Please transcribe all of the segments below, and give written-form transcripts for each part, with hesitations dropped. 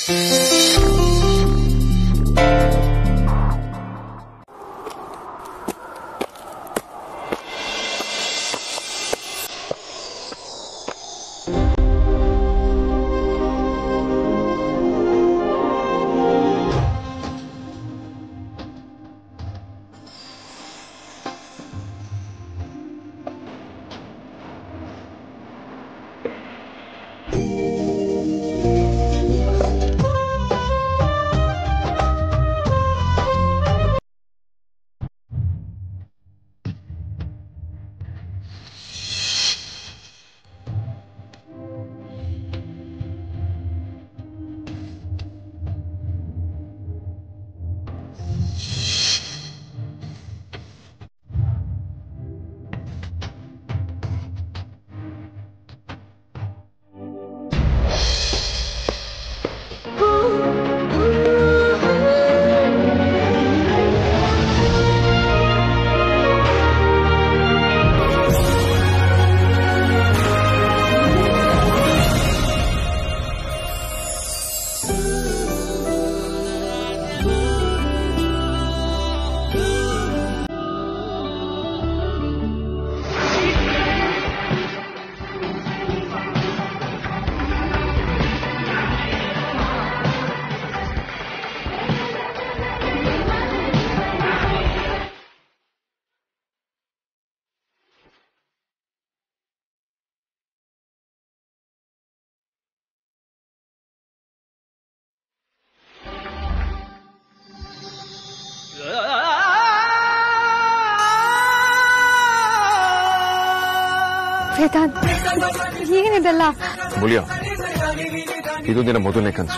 ವೇದಾಂತ್, ಏನಿದೆಲ್ಲ? ಮುಳಿಯ, ಇದು ನಿನ್ನ ಮೊದಲನೇ ಕನಸು.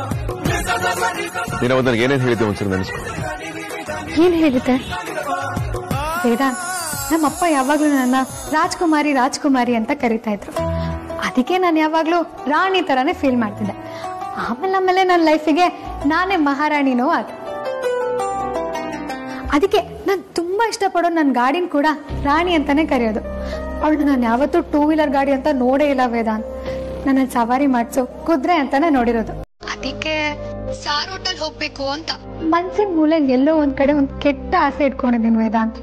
ನೀನು ನನಗೆ ಏನೇನು ಹೇಳಿದ್ದೆ ಒಂದ್ಸಲ ನೆನೆಸ್ಕೊ. ಏನ್ ಹೇಳಿದ್ದೆ? ವೇದಾಂತ್, ನಮ್ಮಪ್ಪ ಯಾವಾಗ್ಲೂ ನನ್ನ ರಾಜ್ಕುಮಾರಿ ರಾಜ್ಕುಮಾರಿ ಅಂತ ಕರೀತಾ ಇದ್ರು. ಅದಕ್ಕೆ ನಾನು ಯಾವಾಗ್ಲೂ ರಾಣಿ ತರಾನೇ ಫೀಲ್ ಮಾಡ್ತಿದ್ದೆ. ಆಮೇಲೆ ನನ್ನ ಲೈಫಿಗೆ ನಾನೇ ಮಹಾರಾಣಿನೂ ಆದ. ಅದಕ್ಕೆ ನಾನು ತುಂಬಾ ಇಷ್ಟಪಡೋ ನನ್ನ ಗಾಡಿನ ಕೂಡ ರಾಣಿ ಅಂತಾನೆ ಕರೆಯೋದು. ಅವಳು ನಾನು ಯಾವತ್ತೂ 2 ವೀಲರ್ ಗಾಡಿ ಅಂತ ನೋಡೇ ಇಲ್ಲ ವೇದಾಂತ್. ನನ್ನ ಸವಾರಿ ಮಾಡಿಸು ಕುದುರೆ ಅಂತಾನೆ ನೋಡಿರೋದು. ಅದಕ್ಕೆ ಸಾರ್ ಹೋಟೆಲ್ ಹೋಗ್ಬೇಕು ಅಂತ ಮನ್ಸಿನ ಮೂಲೆ ಎಲ್ಲೋ ಒಂದ್ ಕಡೆ ಒಂದ್ ಕೆಟ್ಟ ಆಸೆ ಇಟ್ಕೊಂಡಿದ್ದೀನಿ ವೇದಾಂತ್.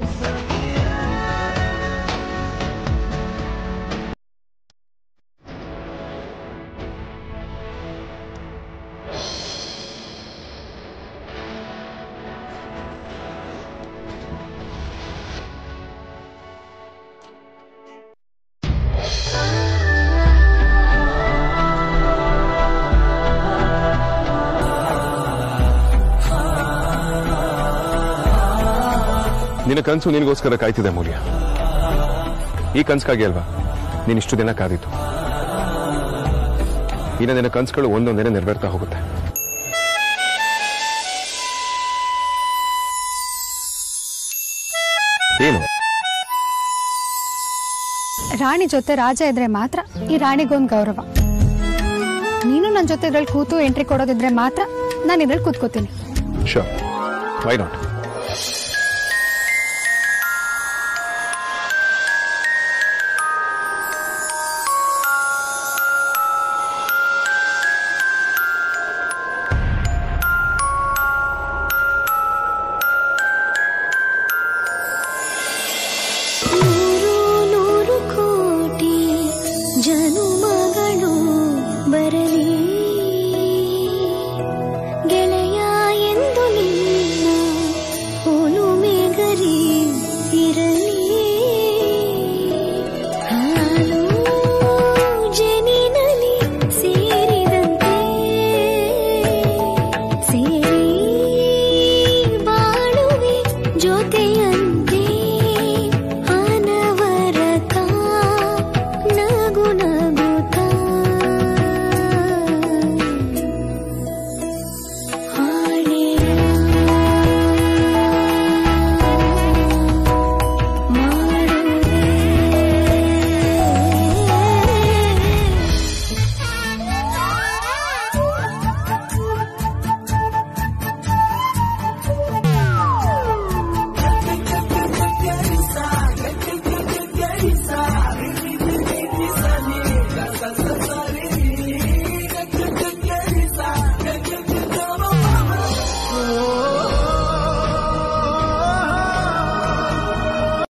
ನಿನ್ನ ಕನಸು ನಿನಗೋಸ್ಕರ ಕಾಯ್ತಿದೆ ಮೂಲ್ಯ. ಈ ಕನಸ್ಕಾಗಿ ಅಲ್ವಾ ನೀನಿಷ್ಟು ದಿನ ಕಾದಿತ್ತು. ಇನ್ನು ನಿನ್ನ ಕನಸುಗಳು ಒಂದೊಂದೇನೆ ನೆರವೇರ್ತಾ ಹೋಗುತ್ತೆ. ಏನು? ರಾಣಿ ಜೊತೆ ರಾಜ ಇದ್ರೆ ಮಾತ್ರ ಈ ರಾಣಿಗೊಂದು ಗೌರವ. ನೀನು ನನ್ನ ಜೊತೆ ಇದ್ರಲ್ಲಿ ಕೂತು ಎಂಟ್ರಿ ಕೊಡೋದಿದ್ರೆ ಮಾತ್ರ ನಾನು ಇದ್ರಲ್ಲಿ ಕೂತ್ಕೋತೀನಿ. Sure, why not?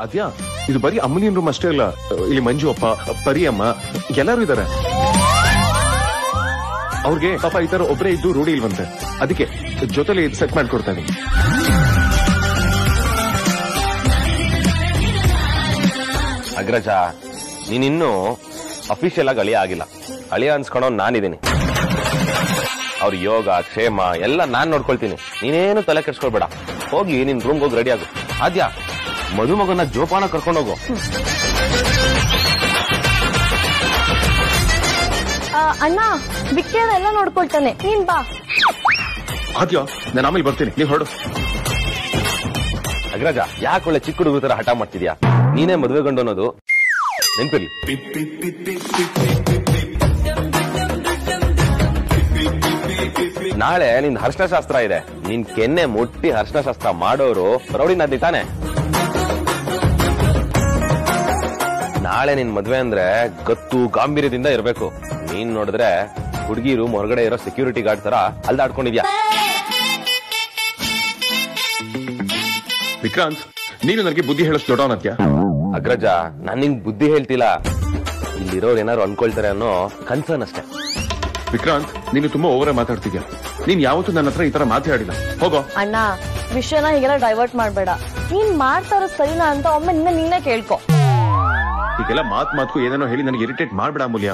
ಅದ್ಯಾ ಇದು ಬರೀ ಅಮ್ಮನಿನ ರೂಮ್ ಅಷ್ಟೇ ಅಲ್ಲ, ಇಲ್ಲಿ ಮಂಜು ಅಪ್ಪ, ಪರಿ ಅಮ್ಮ ಎಲ್ಲರೂ ಇದಾರೆ. ಅವ್ರಿಗೆ ಪಾಪ ಈ ತರ ಒಬ್ಬರೇ ಇದ್ದು ರೂಢಿ ಇಲ್ವಂತೆ, ಅದಕ್ಕೆ ಜೊತೆಲಿ ಸೆಟ್ ಮಾಡ್ಕೊಡ್ತಾ ಇದೀನಿ. ಅಗ್ರಜ, ನೀನಿನ್ನೂ ಅಫಿಷಿಯಲ್ ಆಗಿ ಅಳಿಯ ಆಗಿಲ್ಲ. ಅಳಿಯ ಅನ್ಸ್ಕೊಳೋ ನಾನಿದ್ದೀನಿ. ಅವ್ರ ಯೋಗ ಕ್ಷೇಮ ಎಲ್ಲ ನಾನ್ ನೋಡ್ಕೊಳ್ತೀನಿ. ನೀನೇನು ತಲೆ ಕೆಡ್ಸ್ಕೊಳ್ಬೇಡ. ಹೋಗಿ ನಿನ್ ರೂಮ್ಗೆ ಹೋಗಿ ರೆಡಿ ಆಗು. ಆದ್ಯಾ, ಮದುಮಗನ ಜೋಪಾನ ಕರ್ಕೊಂಡೋಗು. ಅಣ್ಣ, ವಿಕ್ಕಿಯನ್ನೆಲ್ಲ ನೋಡ್ಕೊಳ್ತಾನೆ, ನೀನ್ ಬಾ. ಆದ್ಯಾ, ನಾನು ಆಮೇಲೆ ಬರ್ತೀನಿ, ನೀವ್ ಹೊರಡು. ಅಗ್ರಜ, ಯಾಕೆ ಒಳ್ಳೆ ಚಿಕ್ಕ ಹುಡುಗರ ತರ ಹಠ ಮಾಡ್ತಿದ್ಯಾ? ನೀನೇ ಮದುವೆ ಗಂಡು ಅನ್ನೋದು ನೆನ್ಪಿರ್ಲಿ. ನಾಳೆ ನಿನ್ ಅರ್ಶನ ಶಾಸ್ತ್ರ ಇದೆ. ನಿನ್ ಕೆನ್ನೆ ಮುಟ್ಟಿ ಅರ್ಶನ ಶಾಸ್ತ್ರ ಮಾಡೋರು ರೌಡಿ ನದಿ ತಾನೆ. ನಾಳೆ ನಿನ್ ಮದ್ವೆ ಅಂದ್ರೆ ಗತ್ತು ಗಾಂಭೀರ್ಯದಿಂದ ಇರ್ಬೇಕು. ನೀನ್ ನೋಡಿದ್ರೆ ಹುಡುಗಿ ರೂಮ್ ಹೊರಗಡೆ ಇರೋ ಸೆಕ್ಯೂರಿಟಿ ಗಾರ್ಡ್ ತರ ಅಲ್ದಾಡ್ಕೊಂಡಿದ್ಯಾ. ವಿಕ್ರಾಂತ್, ನೀನು ನನಗೆ ಬುದ್ಧಿ ಹೇಳೋಷ್ಟು ದೊಡ್ಡವನತ್ಯ. ಅಗ್ರಜ, ನಾನ್ ನಿಂಗ್ ಬುದ್ಧಿ ಹೇಳ್ತಿಲ್ಲ. ಇಲ್ಲಿರೋರು ಏನಾರು ಅನ್ಕೊಳ್ತಾರೆ ಅನ್ನೋ ಕನ್ಸರ್ನ್ ಅಷ್ಟೇ. ವಿಕ್ರಾಂತ್, ನೀನು ತುಂಬಾ ಓವರ್ ಮಾತಾಡ್ತಿದ್ಯಾ. ನೀನ್ ಯಾವತ್ತೂ ನನ್ನ ಹತ್ರ ಈ ತರ ಮಾತಾಡಿಲ್ಲ. ಹೋಗೋ. ಅಣ್ಣ, ವಿಷಯನ ಹೀಗೆಲ್ಲ ಡೈವರ್ಟ್ ಮಾಡ್ಬೇಡ. ನೀನ್ ಮಾಡ್ತಾ ಇರೋ ಸರಿನಾ ಅಂತ ಒಮ್ಮೆ ನೀನೇ ಕೇಳ್ಕೊ. ಈಗೆಲ್ಲ ಮಾತ್ಗೂ ಏನೇನೋ ಹೇಳಿ ನನಗೆ ಇರಿಟೇಟ್ ಮಾಡ್ಬೇಡ ಅಮೂಲ್ಯ.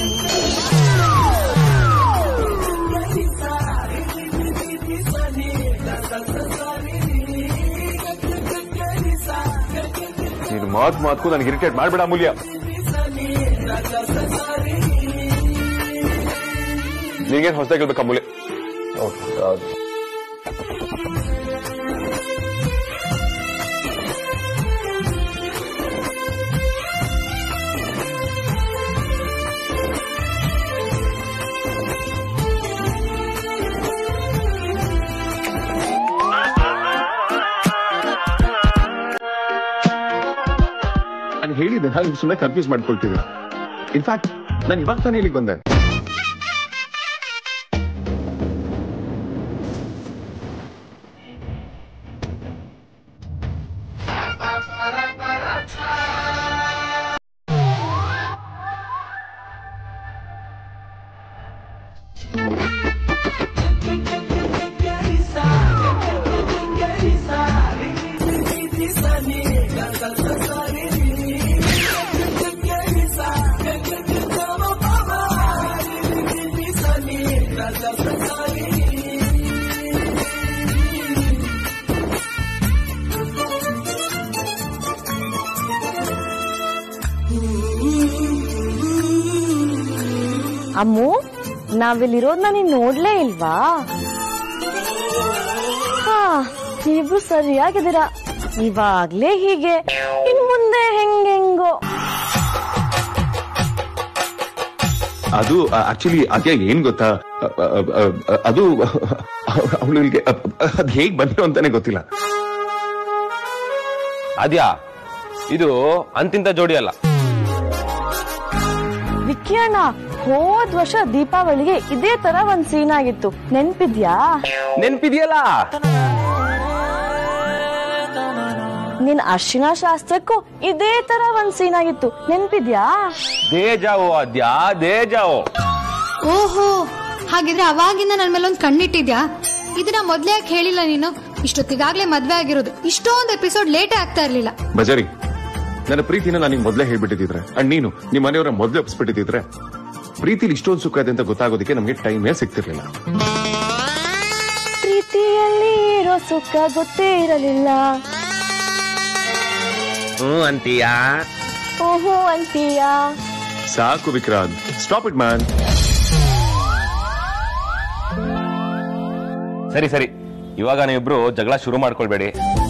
ನೀನು ಮಾತ್ಗೂ ನನಗೆ ಇರಿಟೇಟ್ ಮಾಡ್ಬೇಡ ಅಮೂಲ್ಯ. ನಿನಗೇನು ಹೊಸದಾಗಿ ಹೇಳ್ಬೇಕು ಅಮೂಲ್ಯ? ನಾನು ಹೇಳಿದ್ದೆ, ನಾನು ಸುಮ್ಮನೆ ಕನ್ಫ್ಯೂಸ್ ಮಾಡ್ಕೊಳ್ತಿದ್ದೆ. ಇನ್ಫ್ಯಾಕ್ಟ್ ನಾನು ಇವಾಗ ತಾನೇ ಇಲ್ಲಿಗೆ ಬಂದೆ. ಅಮ್ಮು, ನಾವಿಲ್ಲಿರೋದ್ನ ನೀನ್ ನೋಡ್ಲೇ ಇಲ್ವಾ? ನೀವಿಬ್ರು ಸರಿಯಾಗಿದ್ದೀರಾ. ಇವಾಗ್ಲೇ ಹೀಗೆ, ಇನ್ ಮುಂದೆ ಹೆಂಗೆಂಗೋ. ಅದು ಆಕ್ಚುಲಿ ಅದ್ಯಾ ಏನ್ ಗೊತ್ತಾ, ಅದು ಅವಳಿಗೆ ಅದ್ ಹೇಗ್ ಬಂತು ಅಂತಾನೆ ಗೊತ್ತಿಲ್ಲ. ಅದ್ಯಾ, ಇದು ಅಂತಿಂತ ಜೋಡಿ ಅಲ್ಲ. ವಿಕ್ಕಿ ಅಣ್ಣ, ಹೋದ್ ವರ್ಷ ದೀಪಾವಳಿಗೆ ಇದೇ ತರ ಒಂದ್ ಸೀನ್ ಆಗಿತ್ತು, ನೆನ್ಪಿದ್ಯಾ? ನೆನ್ಪಿದ್ಯಲ್ಲ. ನಿನ್ ಅರ್ಶಿನ ಶಾಸ್ತ್ರಕ್ಕೂ ಇದೇ ತರ ಒಂದ್ ಸೀನ್ ಆಗಿತ್ತು, ನೆನ್ಪಿದ್ಯಾ? ದೇಜಾವೋ ಅದ್ಯಾ, ದೇಜಾವೋ. ಓಹೋ, ಹಾಗಿದ್ರೆ ಅವಾಗಿಂದ ನನ್ ಮೇಲೆ ಒಂದ್ ಕಣ್ಣಿಟ್ಟಿದ್ಯಾ? ಇದನ್ನ ಮೊದ್ಲೇ ಯಾಕೆ ಹೇಳಿಲ್ಲ ನೀನು? ಇಷ್ಟೊತ್ತಿಗಾಗ್ಲೇ ಮದ್ವೆ ಆಗಿರೋದು, ಇಷ್ಟೊಂದು ಎಪಿಸೋಡ್ ಲೇಟೇ ಆಗ್ತಾ ಇರ್ಲಿಲ್ಲ. ಬಜಾರಿ, ನನ್ನ ಪ್ರೀತಿನ ನಾನು ಮೊದ್ಲೇ ಹೇಳ್ಬಿಟ್ಟಿದ್ರೆ, ಅಂಡ್ ನೀನು ನಿಮ್ಮ ಮನೆಯವರ ಮೊದ್ಲೇ ಒಪ್ಪಿಸ್ಬಿಟ್ಟಿದ್ರೆ, ಪ್ರೀತಿಲಿ ಇಷ್ಟೊಂದು ಸುಖ ಇದೆ ಅಂತ ಗೊತ್ತಾಗೋದಕ್ಕೆ ನಮ್ಗೆ ಟೈಮೇ ಸಿಗ್ತಿರ್ಲಿಲ್ಲ. ಪ್ರೀತಿಯಲ್ಲಿ ಇರೋ ಸುಖ ಗೊತ್ತೇ ಇರಲಿಲ್ಲ. ಅಂತೀಯಾ? ಓಹೋ ಅಂತೀಯಾ? ಸಾಕು ವಿಕ್ರಾಂತ್, ಸ್ಟಾಪ್ ಇಟ್ ಮ್ಯಾನ್. ಸರಿ ಸರಿ, ಇವಾಗ ನೀವಿಬ್ರು ಜಗಳ ಶುರು ಮಾಡ್ಕೊಳ್ಬೇಡಿ.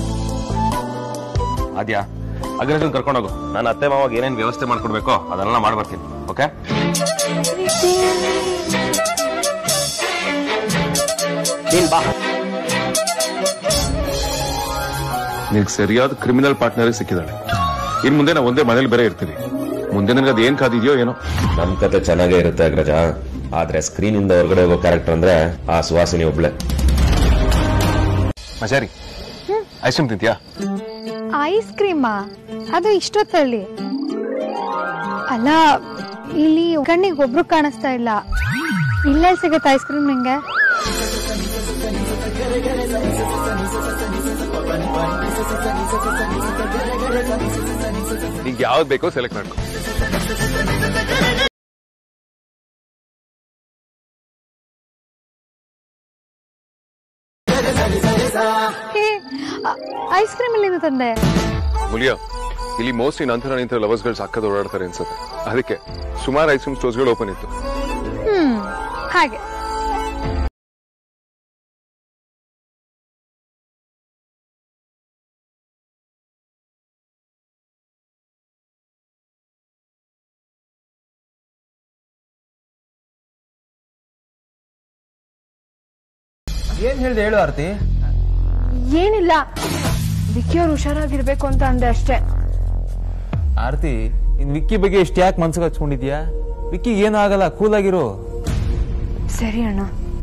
ಅದ್ಯಾ, ಅಗ್ರಜನ್ ಕರ್ಕೊಂಡೋಗು. ನಾನು ಅತ್ತೆ ಮಾವಾಗ ಏನೇನ್ ವ್ಯವಸ್ಥೆ ಮಾಡ್ಕೊಡ್ಬೇಕೋ ಅದನ್ನೆಲ್ಲ ಮಾಡ್ಬರ್ತೀನಿ. ಓಕೆ? ನೀನ್ ಬಾ. ನಿನ್ಗೆ ಸರಿಯಾದ ಕ್ರಿಮಿನಲ್ ಪಾರ್ಟ್ನರ್ ಸಿಕ್ಕಿದಾಳೆ. ಇನ್ ಮುಂದೆ ನಾವು ಒಂದೇ ಮನೇಲಿ ಬೇರೆ ಇರ್ತೀವಿ. ಮುಂದೆ ನನಗೆ ಅದೇನ್ ಕಾದಿದ್ಯೋ ಏನೋ. ನಮ್ ಕತೆ ಚೆನ್ನಾಗೇ ಇರುತ್ತೆ ಅಗ್ರಜ, ಆದ್ರೆ ಸ್ಕ್ರೀನ್ ಇಂದ ಹೊರಗಡೆ ಹೋಗೋ ಕ್ಯಾರೆಕ್ಟರ್ ಅಂದ್ರೆ ಆ ಸುವಾಸಿನಿ ಒಬ್ಳೆ. ಮಜಾರಿ, ಐಸ್ ಕ್ರೀಮ್ ತಿಂತೀಯಾ? ಐಸ್ ಕ್ರೀಮಾ? ಅದು ಇಷ್ಟೊತ್ತಲ್ಲಿ ಅಲ್ಲ, ಇಲ್ಲಿ ಕಣ್ಣಿಗೆ ಒಬ್ರು ಕಾಣಿಸ್ತಾ ಇಲ್ಲ. ಇಲ್ಲೇ ಸಿಗುತ್ತೆ ಐಸ್ ಕ್ರೀಮ್ ನಿಂಗೆ? ನಿಂಗೆ ಯಾವ್ದು ಬೇಕೋ ಸೆಲೆಕ್ಟ್ ಮಾಡ್ಕೊ. ಐಸ್ ಕ್ರೀಮ್ ಇಲ್ಲಿಂದ ತಂದೆ. ಮುಲಿಯಾ, ಇಲ್ಲಿ ಮೋಸ್ಟ್ಲಿ ನಂತರ ನಿಂತ ಲವರ್ಸ್ಗಳು ಸಾಕದ್ ಓಡಾಡ್ತಾರೆ ಅನ್ಸುತ್ತೆ. ಅದಕ್ಕೆ ಸುಮಾರು ಐಸ್ ಕ್ರೀಮ್ ಸ್ಟೋರ್ಸ್ಗಳು ಓಪನ್ ಇತ್ತು. ಹಾಗೆ ಏನ್ ಹೇಳ್ದೆ ಹೇಳು ಆರ್ತಿ. ಏನಿಲ್ಲ, ವಿಕ್ಕಿ ಅವ್ರು ಹುಷಾರಾಗಿರ್ಬೇಕು ಅಂತ ಅಂದೆ ಅಷ್ಟೇ. ಆರ್ತಿ, ಇನ್ ವಿಕ್ಕಿ ಬಗ್ಗೆ ಇಷ್ಟ ಯಾಕೆ ಮನ್ಸಿಗೆ ಹಚ್ಕೊಂಡಿದ್ಯಾ? ವಿಕ್ಕಿ ಏನೂ ಆಗಲ್ಲ, ಕೂಲ್ ಆಗಿರು. ಸರಿ ಅಣ್ಣ.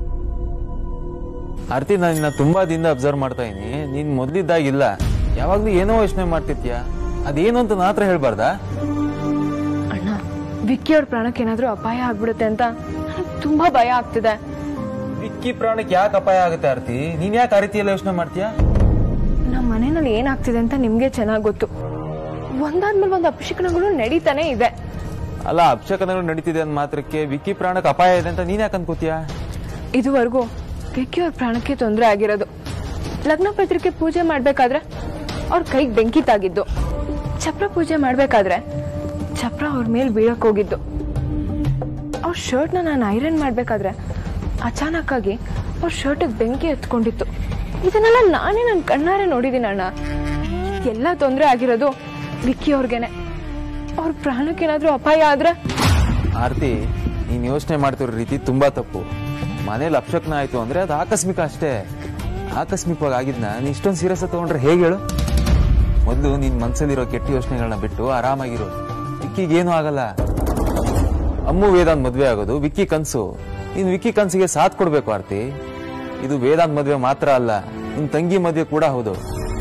ಆರ್ತಿ, ನಾನು ನಿನ್ನ ತುಂಬಾ ದಿನ ಅಬ್ಸರ್ವ್ ಮಾಡ್ತಾ ಇದೀನಿ. ನೀನ್ ಮೊದ್ಲಿದ್ದಾಗಿಲ್ಲ, ಯಾವಾಗ್ಲೂ ಏನೋ ಯೋಚನೆ ಮಾಡ್ತಿರ್ತೀಯ. ಅದೇನು ಅಂತ ನನ್ನ ಹತ್ರ ಹೇಳ್ಬಾರ್ದಾ? ಅಣ್ಣ, ವಿಕ್ಕಿ ಅವ್ರ ಪ್ರಾಣಕ್ಕೆ ಏನಾದ್ರೂ ಅಪಾಯ ಆಗ್ಬಿಡುತ್ತೆ ಅಂತ ತುಂಬಾ ಭಯ ಆಗ್ತಿದೆ. ವಿಕ್ಕಿ ಪ್ರಾಣಕ್ಕೆ ಯಾಕೆ ಅಪಾಯ ಆಗುತ್ತೆ ಆರ್ತಿ? ನೀನ್ ಯಾಕೆ ಆ ರೀತಿಯೆಲ್ಲ ಯೋಚನೆ ಮಾಡ್ತೀಯಾ? ನಮ್ಮ ಮನೆಯಲ್ಲಿ ಏನಾಗ್ತಿದೆ ಅಂತ ನಿಮ್ಗೆ ಚೆನ್ನಾಗ್ ಗೊತ್ತು. ಒಂದಾದ್ಮೇಲೆ ಒಂದು ಅಪಶಕನಗಳು ನಡೀತಾನೆ ಇದೆ. ಅಲ್ಲ, ಅಪಶಕನಗಳು ನಡೀತಿದೆ ಅಂದ ಮಾತ್ರಕ್ಕೆ ವಿಕ್ಕಿ ಪ್ರಾಣಕ್ಕೆ ಅಪಾಯ ಇದೆ ಅಂತ ನೀನ್ ಯಾಕೆ ಅನ್ಕೋತೀಯ? ಇದುವರೆಗೂ ವಿಕ್ಕಿ ಅವ್ರ ಪ್ರಾಣಕ್ಕೆ ತೊಂದರೆ ಆಗಿರೋದು ಲಗ್ನ ಪತ್ರಿಕೆ ಪೂಜೆ ಮಾಡ್ಬೇಕಾದ್ರೆ ಅವ್ರ ಕೈಗೆ ಬೆಂಕಿ ತಾಗಿದ್ದು, ಚಪ್ರ ಪೂಜೆ ಮಾಡ್ಬೇಕಾದ್ರೆ ಚಪ್ರ ಅವ್ರ ಮೇಲೆ ಬೀಳಕ್ ಹೋಗಿದ್ದು, ಅವ್ರ ಶರ್ಟ್ ನಾನು ಐರನ್ ಮಾಡ್ಬೇಕಾದ್ರೆ ಅಚಾನಕ್ ಆಗಿ ಅವ್ರ ಶರ್ಟ್ ಬೆಂಕಿ ಹತ್ಕೊಂಡಿತ್ತು. ಇದನ್ನೆಲ್ಲ ನಾನೇ ನನ್ನ ಕಣ್ಣಾರೆ ನೋಡಿದೀನಿ ಅಣ್ಣ. ಎಲ್ಲ ತೊಂದರೆ ಆಗಿರೋದು ವಿಕ್ಕಿ ಅವ್ರಿಗೇನೆ. ಅವ್ರ ಪ್ರಾಣಕ್ಕೇನಾದ್ರೂ ಅಪಾಯ ಆದ್ರೆ? ಆರ್ತಿ, ನೀನ್ ಯೋಚನೆ ಮಾಡ್ತಿರೋ ರೀತಿ ತುಂಬಾ ತಪ್ಪು. ಮನೇಲಿ ಅಪಶಕ್ನ ಆಯ್ತು ಅಂದ್ರೆ ಅದು ಆಕಸ್ಮಿಕ ಅಷ್ಟೇ. ಆಕಸ್ಮಿಕವಾಗಿ ಆಗಿದ್ನ ನೀ ಇಷ್ಟೊಂದು ಸೀರಿಯಸ್ ತಗೊಂಡ್ರೆ ಹೇಗೆ ಹೇಳು? ಮೊದಲು ನಿನ್ ಮನ್ಸಲ್ಲಿರೋ ಕೆಟ್ಟ ಯೋಚನೆಗಳನ್ನ ಬಿಟ್ಟು ಆರಾಮಾಗಿರು. ವಿಕ್ಕಿಗೇನು ಆಗಲ್ಲ. ಅಮ್ಮು ವೇದಾಂತ್ ಮದ್ವೆ ಆಗೋದು ವಿಕ್ಕಿ ಕನ್ಸು. ನೀನ್ ವಿಕ್ಕಿ ಕನ್ಸಿಗೆ ಸಾಥ್ ಕೊಡ್ಬೇಕು ಆರ್ತಿ. ಇದು ವೇದಾಂತ್ ಮದ್ವೆ ಮಾತ್ರ ಅಲ್ಲ, ನಿನ್ ತಂಗಿ ಮದ್ವೆ ಕೂಡ ಹೌದು.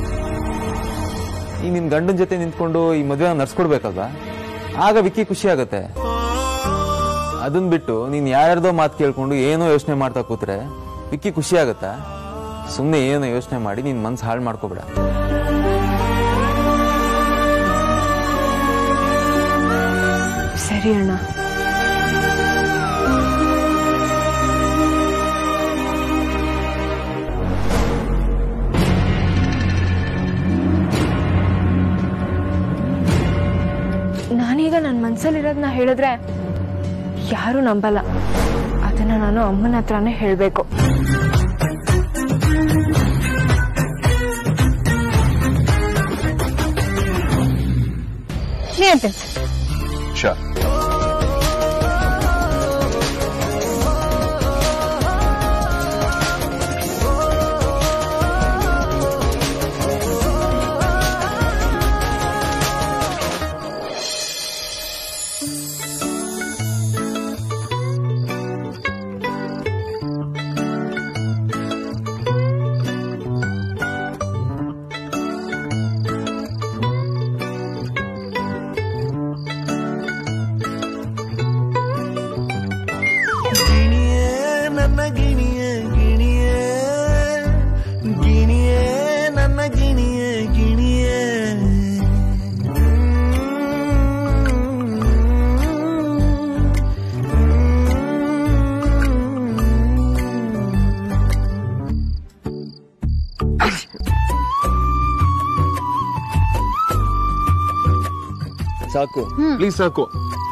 ಈ ನಿನ್ ಗಂಡನ ಜೊತೆ ನಿಂತ್ಕೊಂಡು ಈ ಮದ್ವೆ ನಡ್ಸ್ಕೊಡ್ಬೇಕಲ್ವಾ? ಆಗ ವಿಕ್ಕಿ ಖುಷಿ ಆಗತ್ತೆ. ಅದನ್ ಬಿಟ್ಟು ನೀನ್ ಯಾರ್ಯಾರ್ದೋ ಮಾತು ಕೇಳ್ಕೊಂಡು ಏನೋ ಯೋಚನೆ ಮಾಡ್ತಾ ಕೂತ್ರೆ ವಿಕ್ಕಿ ಖುಷಿ ಆಗತ್ತಾ? ಸುಮ್ನೆ ಏನೋ ಯೋಚನೆ ಮಾಡಿ ನಿನ್ ಮನ್ಸು ಹಾಳು ಮಾಡ್ಕೋಬೇಡ. ಸರಿ ಅಣ್ಣ. ನಾನೀಗ ನನ್ನ ಮನ್ಸಲ್ಲಿರೋದನ್ನ ಹೇಳಿದ್ರೆ ಯಾರು ನಂಬಲ್ಲ. ಅದನ್ನ ನಾನು ಅಮ್ಮನ ಹತ್ರನೇ ಹೇಳ್ಬೇಕು. ಶಾ, ಸಾಕು ಪ್ಲೀಸ್, ಸಾಕು.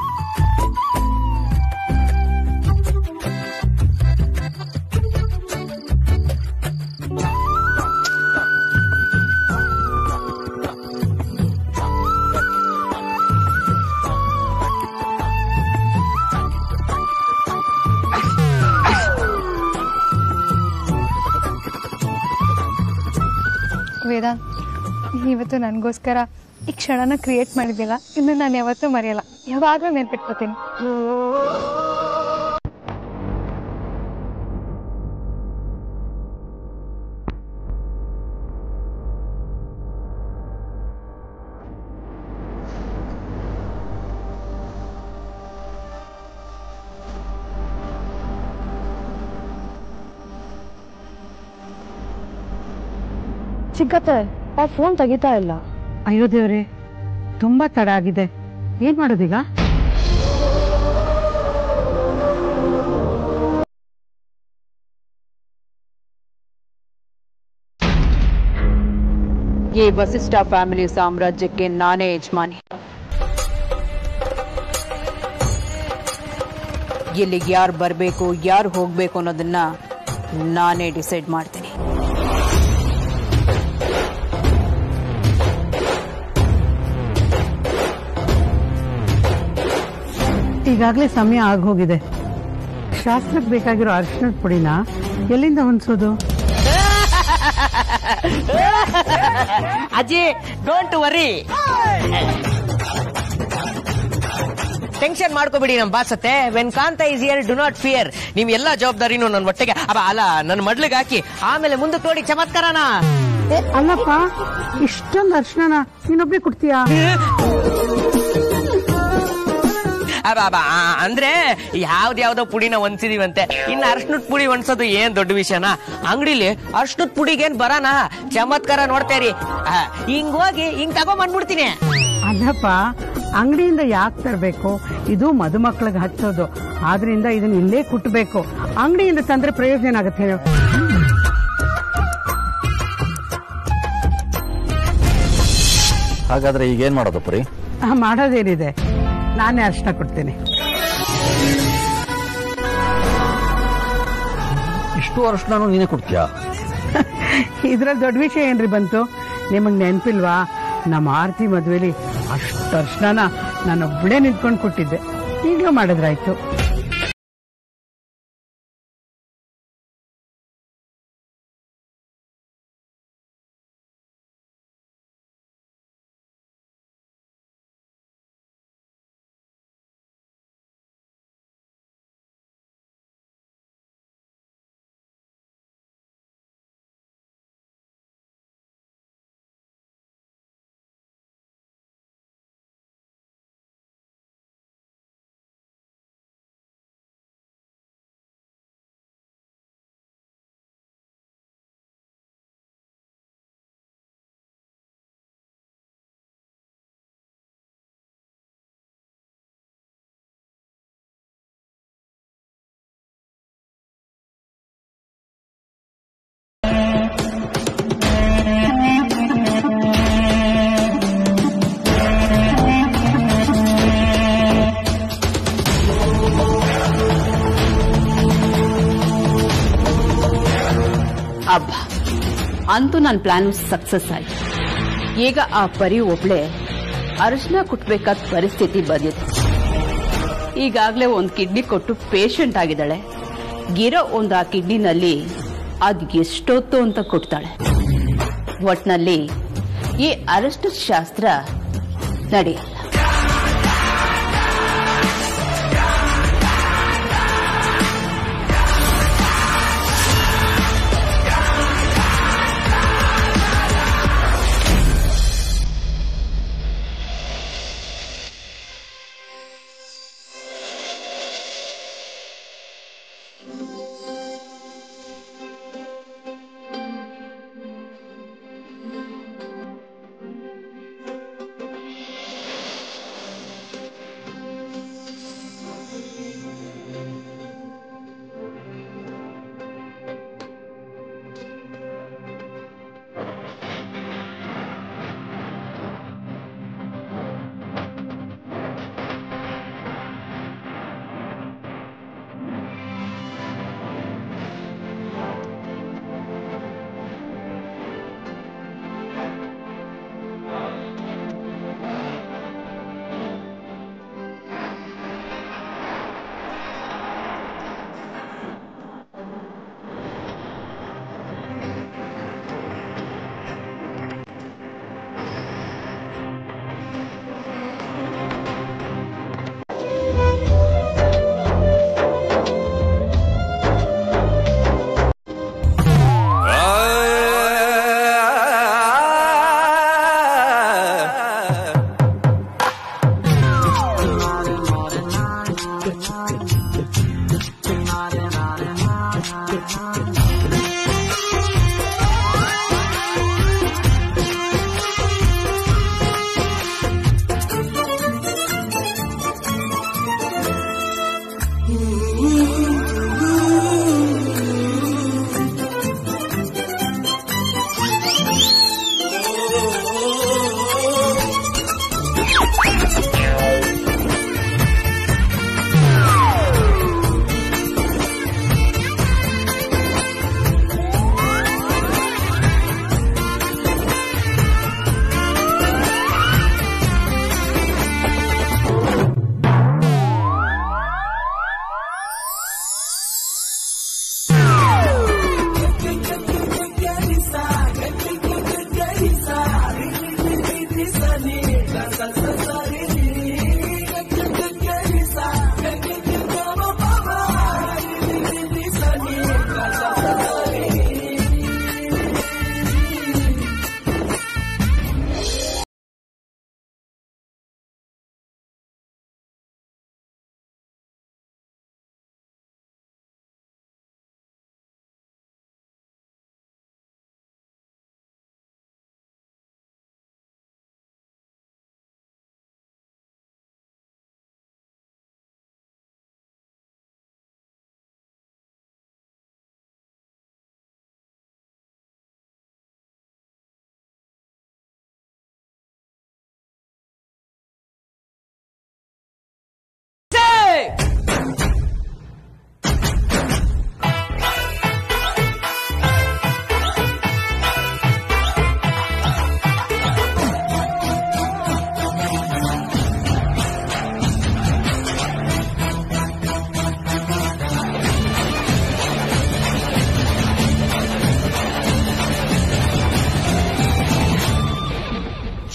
ವೇದಾಂತ್, ಇವತ್ತು ನನಗೋಸ್ಕರ ಈ ಕ್ಷಣನ ಕ್ರಿಯೇಟ್ ಮಾಡಿದ್ದಿಲ್ಲ. ಇನ್ನು ನಾನು ಯಾವತ್ತೂ ಮರೆಯಲ್ಲ, ಯಾವಾಗಲೂ ನೆನ್ಪಿಟ್ಕೋತೀನಿ. ಚಿಕ್ಕತ್ತೆ ಆ ಫೋನ್ ತೆಗಿತಾ ಇಲ್ಲ. ಅಯ್ಯೋ ದೇವ್ರೆ, ತುಂಬಾ ತಡ ಆಗಿದೆ. ಏನ್ ಮಾಡೋದೀಗ? ಈ ವಸಿಷ್ಠ ಫ್ಯಾಮಿಲಿ ಸಾಮ್ರಾಜ್ಯಕ್ಕೆ ನಾನೇ ಯಜಮಾನಿ. ಇಲ್ಲಿಗೆ ಯಾರು ಬರಬೇಕು, ಯಾರು ಹೋಗ್ಬೇಕು ಅನ್ನೋದನ್ನ ನಾನೇ ಡಿಸೈಡ್ ಮಾಡ್ತೀನಿ. ಈಗಾಗಲೇ ಸಮಯ ಆಗೋಗಿದೆ. ಶಾಸ್ತ್ರಕ್ಕೆ ಬೇಕಾಗಿರೋ ಅರಿಶಿಣದ ಪುಡಿನ ಎಲ್ಲಿಂದ ಹೊಂದಿಸೋದು? ಅಜ್ಜಿ, ಡೋಂಟ್ ವರಿ, ಟೆನ್ಷನ್ ಮಾಡ್ಕೋಬಿಡಿ. ನಮ್ ಬಾಸತ್ತೆ when Kantha is here do not fear. ನೀವ್ ಎಲ್ಲಾ ಜವಾಬ್ದಾರಿನೂ ನನ್ನ ಒಟ್ಟಿಗೆ ಅಲ್ಲ ನನ್ನ ಮಡ್ಲಿಗೆ ಹಾಕಿ ಆಮೇಲೆ ಮುಂದಕ್ಕೆ ನೋಡಿ ಚಮತ್ಕಾರನ. ಅಲ್ಲಪ್ಪ, ಇಷ್ಟೊಂದು ಅರಿಶಿಣನ ನೀನೊಬ್ಬೇ ಕೊಡ್ತೀಯಾ? ಅಂದ್ರೆ ಯಾವ್ದ್ಯಾವ್ದೋ ಪುಡಿನ ಹೊಂದಿದೀವಂತೆ, ಇನ್ನು ಅರ್ಶನದ ಪುಡಿ ಹೊಂದ್ಸೋದು ಏನ್ ದೊಡ್ಡ ವಿಷಯನಾ? ಅಂಗಡಿಲಿ ಅರ್ಶನದ ಪುಡಿಗೇನ್ ಬರಾನ, ಚಮತ್ಕಾರ ನೋಡ್ತೇರಿ. ಹಿಂಗ್ ಹೋಗಿ ಹಿಂಗ್ ತಗೊಂಡ್ಬಂದ್ಬಿಡ್ತೀನಿ. ಅಲ್ಲಪ್ಪ, ಅಂಗಡಿಯಿಂದ ಯಾಕೆ ತರಬೇಕು? ಇದು ಮದುಮಕ್ಳಿಗೆ ಹಚ್ಚೋದು, ಆದ್ರಿಂದ ಇದನ್ನ ಇಲ್ಲೇ ಕುಟ್ಟಬೇಕು. ಅಂಗಡಿಯಿಂದ ತಂದ್ರೆ ಪ್ರಯೋಜನ ಆಗುತ್ತೆ. ಹಾಗಾದ್ರೆ ಈಗೇನ್ ಮಾಡೋದು ಪುರಿ? ಮಾಡೋದೇನಿದೆ, ನಾನೇ ಅರಿಶಿಣ ಕೊಡ್ತೀನಿ. ಇಷ್ಟು ಅರಿಶಿಣ ನೀನೇ ಕೊಡ್ತೀಯಾ? ಇದ್ರಲ್ಲಿ ದೊಡ್ಡ ವಿಷಯ ಏನ್ರಿ ಬಂತು? ನಿಮಗ್ ನೆನ್ಪಿಲ್ವಾ, ನಮ್ಮ ಆರತಿ ಮದ್ವೆಲಿ ಅಷ್ಟು ಅರಿಶಿಣನ ನಾನೊಬ್ಬಳೇ ನಿಂತ್ಕೊಂಡು ಕೊಟ್ಟಿದ್ದೆ. ಈಗಲೂ ಮಾಡಿದ್ರಾಯ್ತು. ಅಬ್ಬ, ಅಂತೂ ನನ್ನ ಪ್ಲಾನ್ ಸಕ್ಸಸ್ ಆಯ್ತು. ಈಗ ಆ ಪರಿ ಒಬ್ಳೆ ಅರಿಶಿನ ಕುಟ್ಬೇಕಾದ ಪರಿಸ್ಥಿತಿ ಬಂದಿದೆ. ಈಗಾಗಲೇ ಒಂದು ಕಿಡ್ನಿ ಕೊಟ್ಟು ಪೇಷಂಟ್ ಆಗಿದ್ದಾಳೆ. ಗಿರೋ ಒಂದು ಆ ಕಿಡ್ನಿನಲ್ಲಿ ಅದ್ ಎಷ್ಟೊತ್ತು ಅಂತ ಕೊಡ್ತಾಳೆ. ಒಟ್ನಲ್ಲಿ ಈ ಅರಿಶಿನ ಶಾಸ್ತ್ರ ನಡೆಯಲ್ಲ.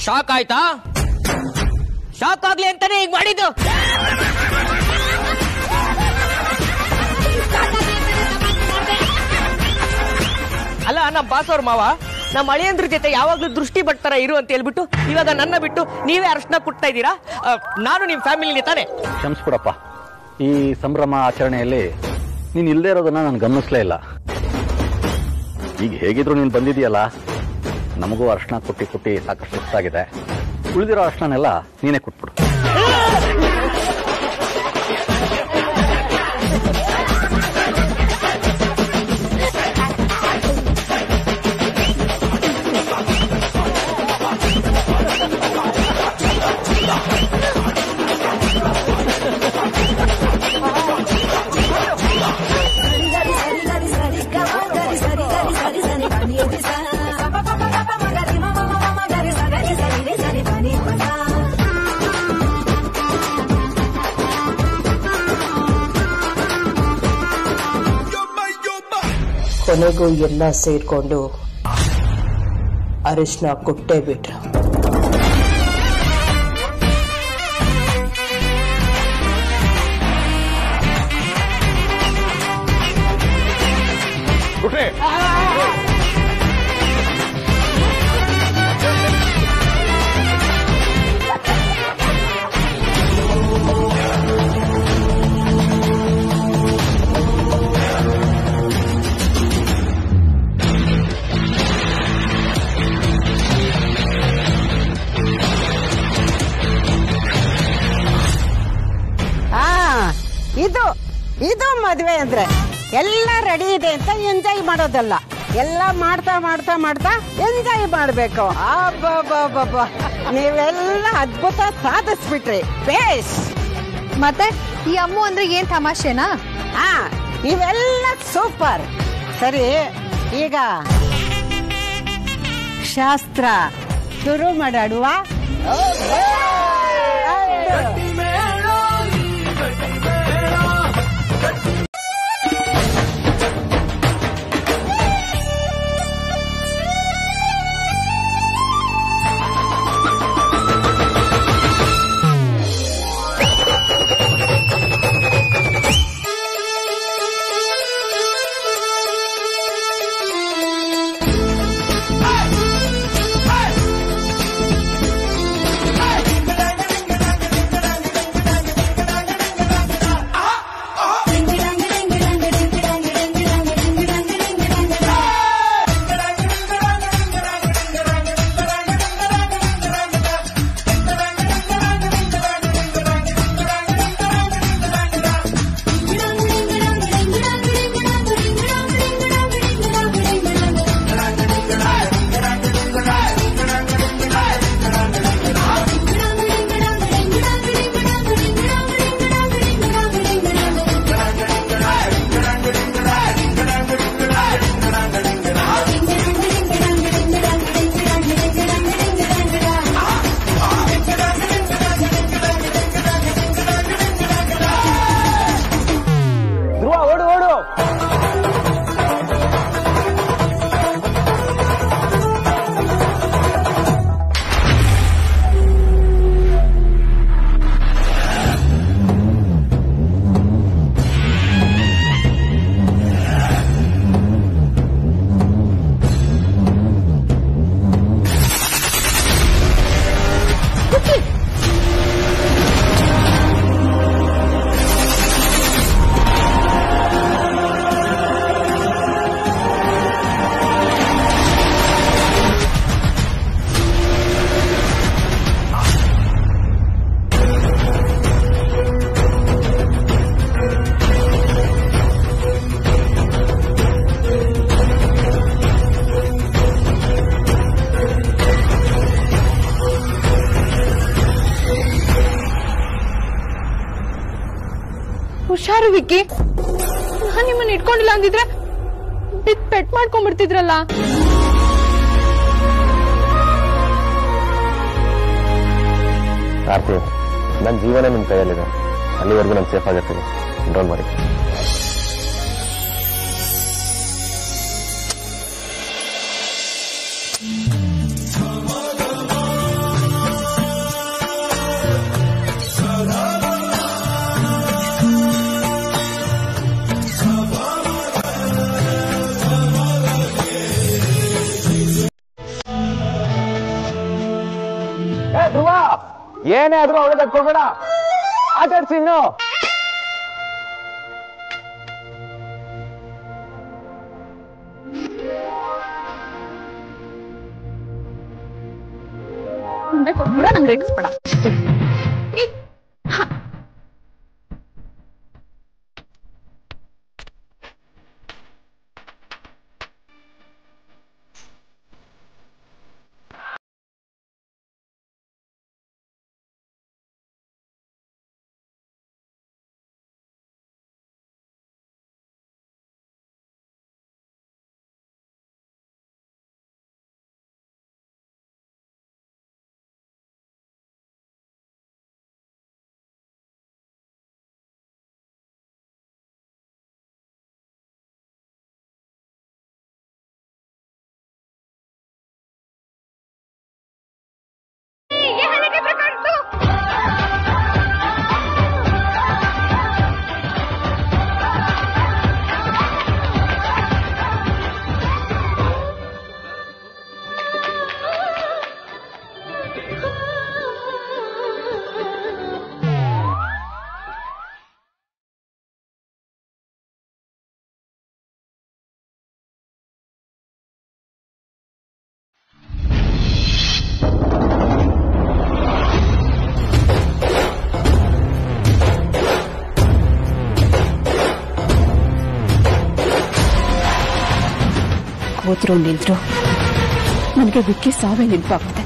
ಶಾಕ್ ಆಯ್ತಾ? ಶಾಕ್ ಆಗ್ಲಿ ಅಂತಾನೆ ಈಗ ಮಾಡಿದ್ದು. ಅಲ್ಲ, ನಮ್ಮ ಬಾಸ್ ಅವ್ರ ಮಾವ ನಮ್ಮ ಅಳಿಯಂದ್ರ ಜೊತೆ ಯಾವಾಗ್ಲೂ ದೃಷ್ಟಿ ಬಟ್ತರ ಇರು ಅಂತ ಹೇಳ್ಬಿಟ್ಟು ಇವಾಗ ನನ್ನ ಬಿಟ್ಟು ನೀವೇ ಅರ್ಶನ ಕೊಡ್ತಾ ಇದ್ದೀರಾ. ನಾನು ನಿಮ್ ಫ್ಯಾಮಿಲಿ ತಾನೆ. ಕ್ಷಮಿಸ್ಬಿಡಪ್ಪ, ಈ ಸಂಭ್ರಮ ಆಚರಣೆಯಲ್ಲಿ ನೀನ್ ಇಲ್ಲದೆ ಇರೋದನ್ನ ನಾನು ಗಮನಿಸ್ಲೇ ಇಲ್ಲ. ಈಗ ಹೇಗಿದ್ರು ನೀನ್ ಬಂದಿದೀಯಲ್ಲ, ನಮಗೂ ಅರ್ಶನ ಕೊಟ್ಟಿ ಸಾಕಷ್ಟು ಸುಸ್ತಾಗಿದೆ. ಉಳಿದಿರೋ ಅರ್ಶನೆಲ್ಲ ನೀನೇ ಕೊಟ್ಬಿಡು. ಕೊನೆಗೂ ಎಲ್ಲ ಸೇರ್ಕೊಂಡು ಅರಿಶಿನ ಕೊಟ್ಟೇ ಬಿಟ್ರು. ಇದು ಮದ್ವೆ ಅಂದ್ರೆ ಎಲ್ಲ ರೆಡಿ ಇದೆ ಅಂತ ಎಂಜಾಯ್ ಮಾಡೋದಲ್ಲ, ಎಲ್ಲ ಮಾಡ್ತಾ ಮಾಡ್ತಾ ಮಾಡ್ತಾ ಎಂಜಾಯ್ ಮಾಡ್ಬೇಕು. ನೀವೆಲ್ಲ ಅದ್ಭುತ ಸಾಧಿಸ್ಬಿಟ್ರಿ, ಬೇಸ್. ಮತ್ತೆ ಈ ಅಮ್ಮು ಅಂದ್ರೆ ಏನ್ ತಮಾಷೆನಾ? ನೀವೆಲ್ಲ ಸೂಪರ್. ಸರಿ, ಈಗ ಶಾಸ್ತ್ರ ಶುರು ಮಾಡಾಡುವ. ಹುಷಾರು ವಿಕ್ಕಿ, ನಾನ್ ನಿಮ್ಮನ್ನ ಇಟ್ಕೊಂಡಿಲ್ಲ ಅಂದಿದ್ರೆ ಪೆಟ್ ಮಾಡ್ಕೊಂಡ್ಬಿಡ್ತಿದ್ರಲ್ಲ. ಆರ್ತಿ, ನನ್ನ ಜೀವನ ನಿಮ್ ಕೈಯಲ್ಲಿದೆ. ಅಲ್ಲಿವರೆಗೂ ನಾನು ಸೇಫ್ ಆಗಿರ್ತೀನಿ. Don't worry. ಏನೇ ಆದ್ರೂ ಅವಳಿಗೆ ಕೊಡ್ಬೇಡ. ಆಟಾಡ್ಸಿ ಇನ್ನು. ನಂಗೆ ರೇಗಿಸ್ಬೇಡ. ಕೂತ್ರು ನಿಂತ್ರು ನನಗೆ ವಿಕ್ಕಿ ಸಾವೇ ನೆನಪಾಗುತ್ತೆ.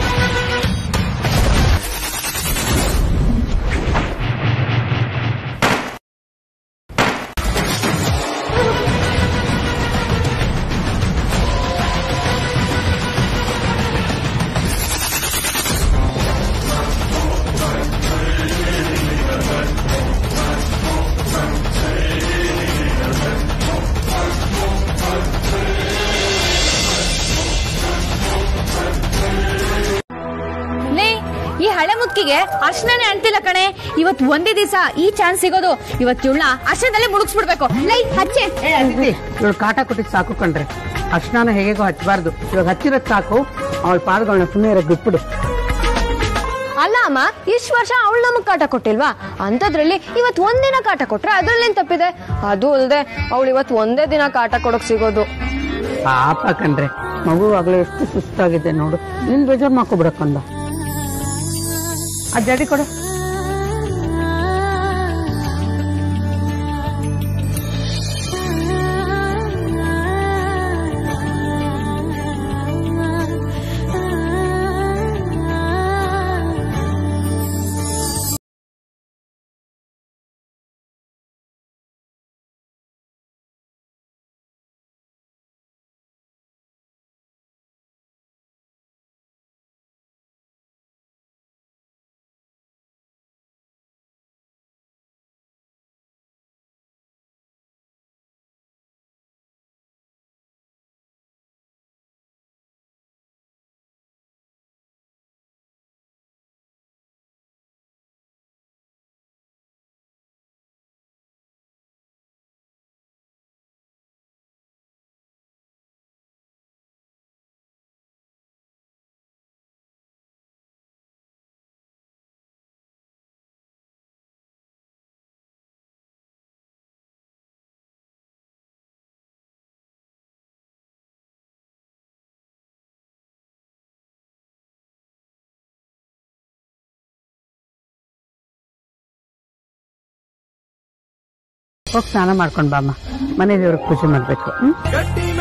ಈ ಹಳೆ ಮುದ್ಕಿಗೆ ಅರ್ಶನೇ ಅಂಟಿಲ್ಲ ಕಣೆ. ಇವತ್ ಒಂದೇ ದಿವಸ ಈ ಚಾನ್ಸ್ ಸಿಗೋದು. ಇವತ್ತು ಇವಳನ್ನ ಅರ್ಶನದಲ್ಲಿ ಮುಳುಗಿಸ್ಬಿಡ್ಬೇಕು. ಲೈ ಹಚ್ಚೆ. ಇವಳು ಕಾಟ ಕೊಟ್ಟಿದ್ ಸಾಕು ಕಣ್ರೆ. ಅರ್ಶನ ಹೇಗೋ ಹಚ್ಚಬಾರ್ದು. ಇವಾಗ ಹಚ್ಚಿರೋದ್ ಸಾಕು. ಅವಳ ಪಾದಗಳನ್ನ ಸುಮ್ಮನೆ ಇರೋದ್ ಬಿಟ್ಬಿಡು. ಅಲ್ಲ ಅಮ್ಮ, ಇಷ್ಟು ವರ್ಷ ಅವಳು ನಮಗ್ ಕಾಟ ಕೊಟ್ಟಿಲ್ವಾ? ಅಂತದ್ರಲ್ಲಿ ಇವತ್ ಒಂದಿನ ಕಾಟ ಕೊಟ್ರೆ ಅದ್ರಲ್ಲೇನ್ ತಪ್ಪಿದೆ? ಅದು ಅಲ್ದೆ ಅವಳು ಇವತ್ ಒಂದೇ ದಿನ ಕಾಟ ಕೊಡಕ್ ಸಿಗೋದು. ಪಾಪ ಕಣ್ರೆ, ಮಗು ಆಗ್ಲೇ ಎಷ್ಟು ಸುಸ್ತಾಗಿದೆ ನೋಡು. ನಿನ್ ಬೇಜಾರ್ ಮಾಡ್ಕೊಬಿಡಕ್ಕಂದ. ಅಜ್ಜಾಡಿ ಕೊಡು. ಹೋಗಿ ಸ್ನಾನ ಮಾಡ್ಕೊಂಡ್ ಬಾಮ್ಮ. ಮನೆ ದೇವ್ರಿಗೆ ಪೂಜೆ ಮಾಡ್ಬೇಕು.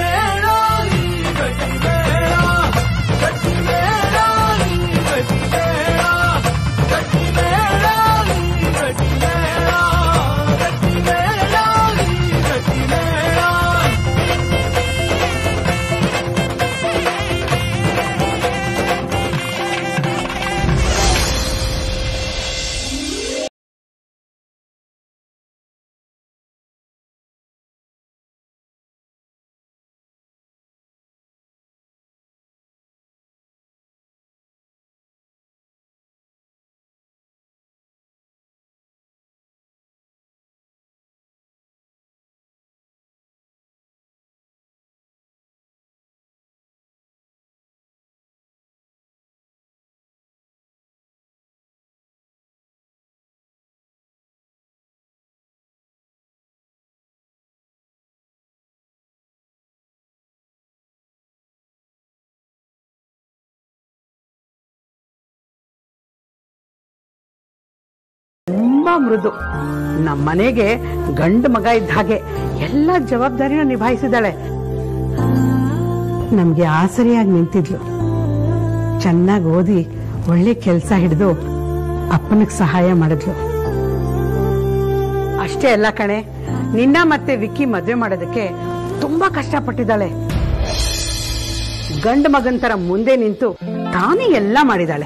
ತುಂಬಾ ಮೃದು. ನಮ್ಮನೆಗೆ ಗಂಡು ಮಗ ಇದ್ದ ಹಾಗೆ ಎಲ್ಲ ಜವಾಬ್ದಾರಿನ ನಿಭಾಯಿಸಿದಾಳೆ. ನಮ್ಗೆ ಆಸರೆಯಾಗಿ ನಿಂತಿದ್ಲು. ಚೆನ್ನಾಗಿ ಓದಿ ಒಳ್ಳೆ ಕೆಲಸ ಹಿಡಿದು ಅಪ್ಪನಿಗೆ ಸಹಾಯ ಮಾಡಿದ್ಲು. ಅಷ್ಟೇ ಅಲ್ಲ ಕಣೆ, ನಿನ್ನ ಮತ್ತೆ ವಿಕ್ಕಿ ಮದುವೆ ಮಾಡೋದಕ್ಕೆ ತುಂಬಾ ಕಷ್ಟಪಟ್ಟಿದ್ದಾಳೆ. ಗಂಡು ಮಗನ್ ತರ ಮುಂದೆ ನಿಂತು ತಾನೇ ಎಲ್ಲ ಮಾಡಿದಾಳೆ.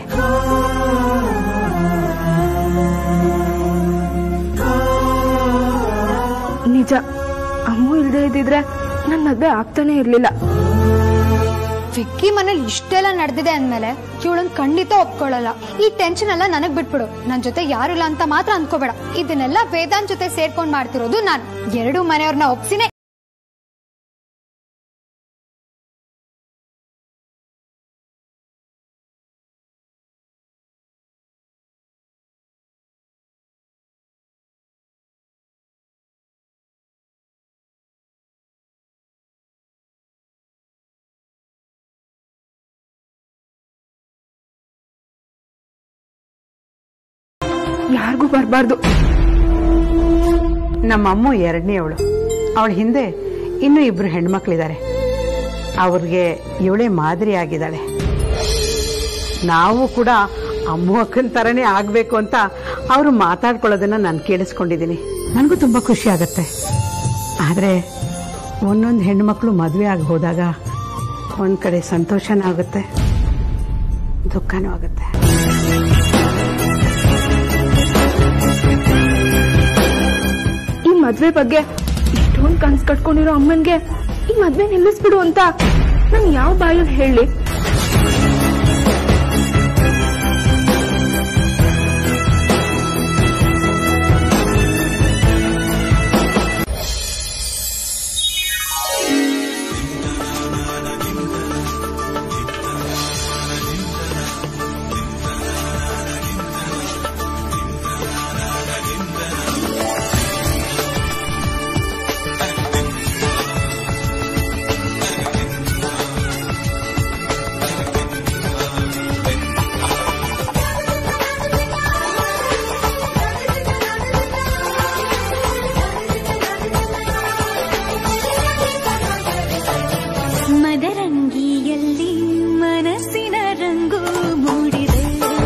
ನಿಜ, ಅಮ್ಮು ಇಲ್ದೇ ಇದ್ದಿದ್ರೆ ನನ್ನ ಮದ್ವೆ ಆಗ್ತಾನೆ ಇರ್ಲಿಲ್ಲ. ವಿಕ್ಕಿ ಮನೇಲಿ ಇಷ್ಟೆಲ್ಲ ನಡೆದಿದೆ ಅಂದ್ಮೇಲೆ ಇವಳನ್ ಖಂಡಿತ ಒಪ್ಕೊಳ್ಳಲ್ಲ. ಈ ಟೆನ್ಷನ್ ಎಲ್ಲ ನನಗ್ ಬಿಟ್ಬಿಡು. ನನ್ ಜೊತೆ ಯಾರಿಲ್ಲ ಅಂತ ಮಾತ್ರ ಅನ್ಕೋಬೇಡ. ಇದನ್ನೆಲ್ಲ ವೇದಾಂತ್ ಜೊತೆ ಸೇರ್ಕೊಂಡ್ ಮಾಡ್ತಿರೋದು ನಾನು. ಎರಡು ಮನೆಯವ್ರನ್ನ ಒಪ್ಸಿನೇ. ಯಾರಿಗೂ ಬರಬಾರ್ದು. ನಮ್ಮಮ್ಮ ಎರಡನೇವಳು. ಅವಳ ಹಿಂದೆ ಇನ್ನೂ ಇಬ್ರು ಹೆಣ್ಮಕ್ಳಿದ್ದಾರೆ. ಅವ್ರಿಗೆ ಇವಳೇ ಮಾದರಿ ಆಗಿದ್ದಾಳೆ. ನಾವು ಕೂಡ ಅಮ್ಮ ಅಕ್ಕನ ತರನೇ ಆಗ್ಬೇಕು ಅಂತ ಅವರು ಮಾತಾಡ್ಕೊಳ್ಳೋದನ್ನ ನಾನು ಕೇಳಿಸ್ಕೊಂಡಿದ್ದೀನಿ. ನನಗೂ ತುಂಬಾ ಖುಷಿ ಆಗತ್ತೆ. ಆದ್ರೆ ಒಂದೊಂದು ಹೆಣ್ಮಕ್ಳು ಮದುವೆ ಆಗಿ ಹೋದಾಗ ಒಂದ್ ಕಡೆ ಸಂತೋಷನೂ ಆಗುತ್ತೆ, ದುಃಖನೂ ಆಗುತ್ತೆ. ಈ ಮದ್ವೆ ಬಗ್ಗೆ ಇಷ್ಟೊಂದು ಕನ್ಸು ಕಟ್ಕೊಂಡಿರೋ ಅಮ್ಮನ್ಗೆ ಈ ಮದ್ವೆ ನಿಲ್ಲಿಸ್ಬಿಡು ಅಂತ ನಾನು ಯಾವ ಬಾಯಲ್ಲಿ ಹೇಳಿ? ಮದರಂಗಿಯಲ್ಲಿ ಮನಸ್ಸಿನ ರಂಗು ಮೂಡಿದೆ.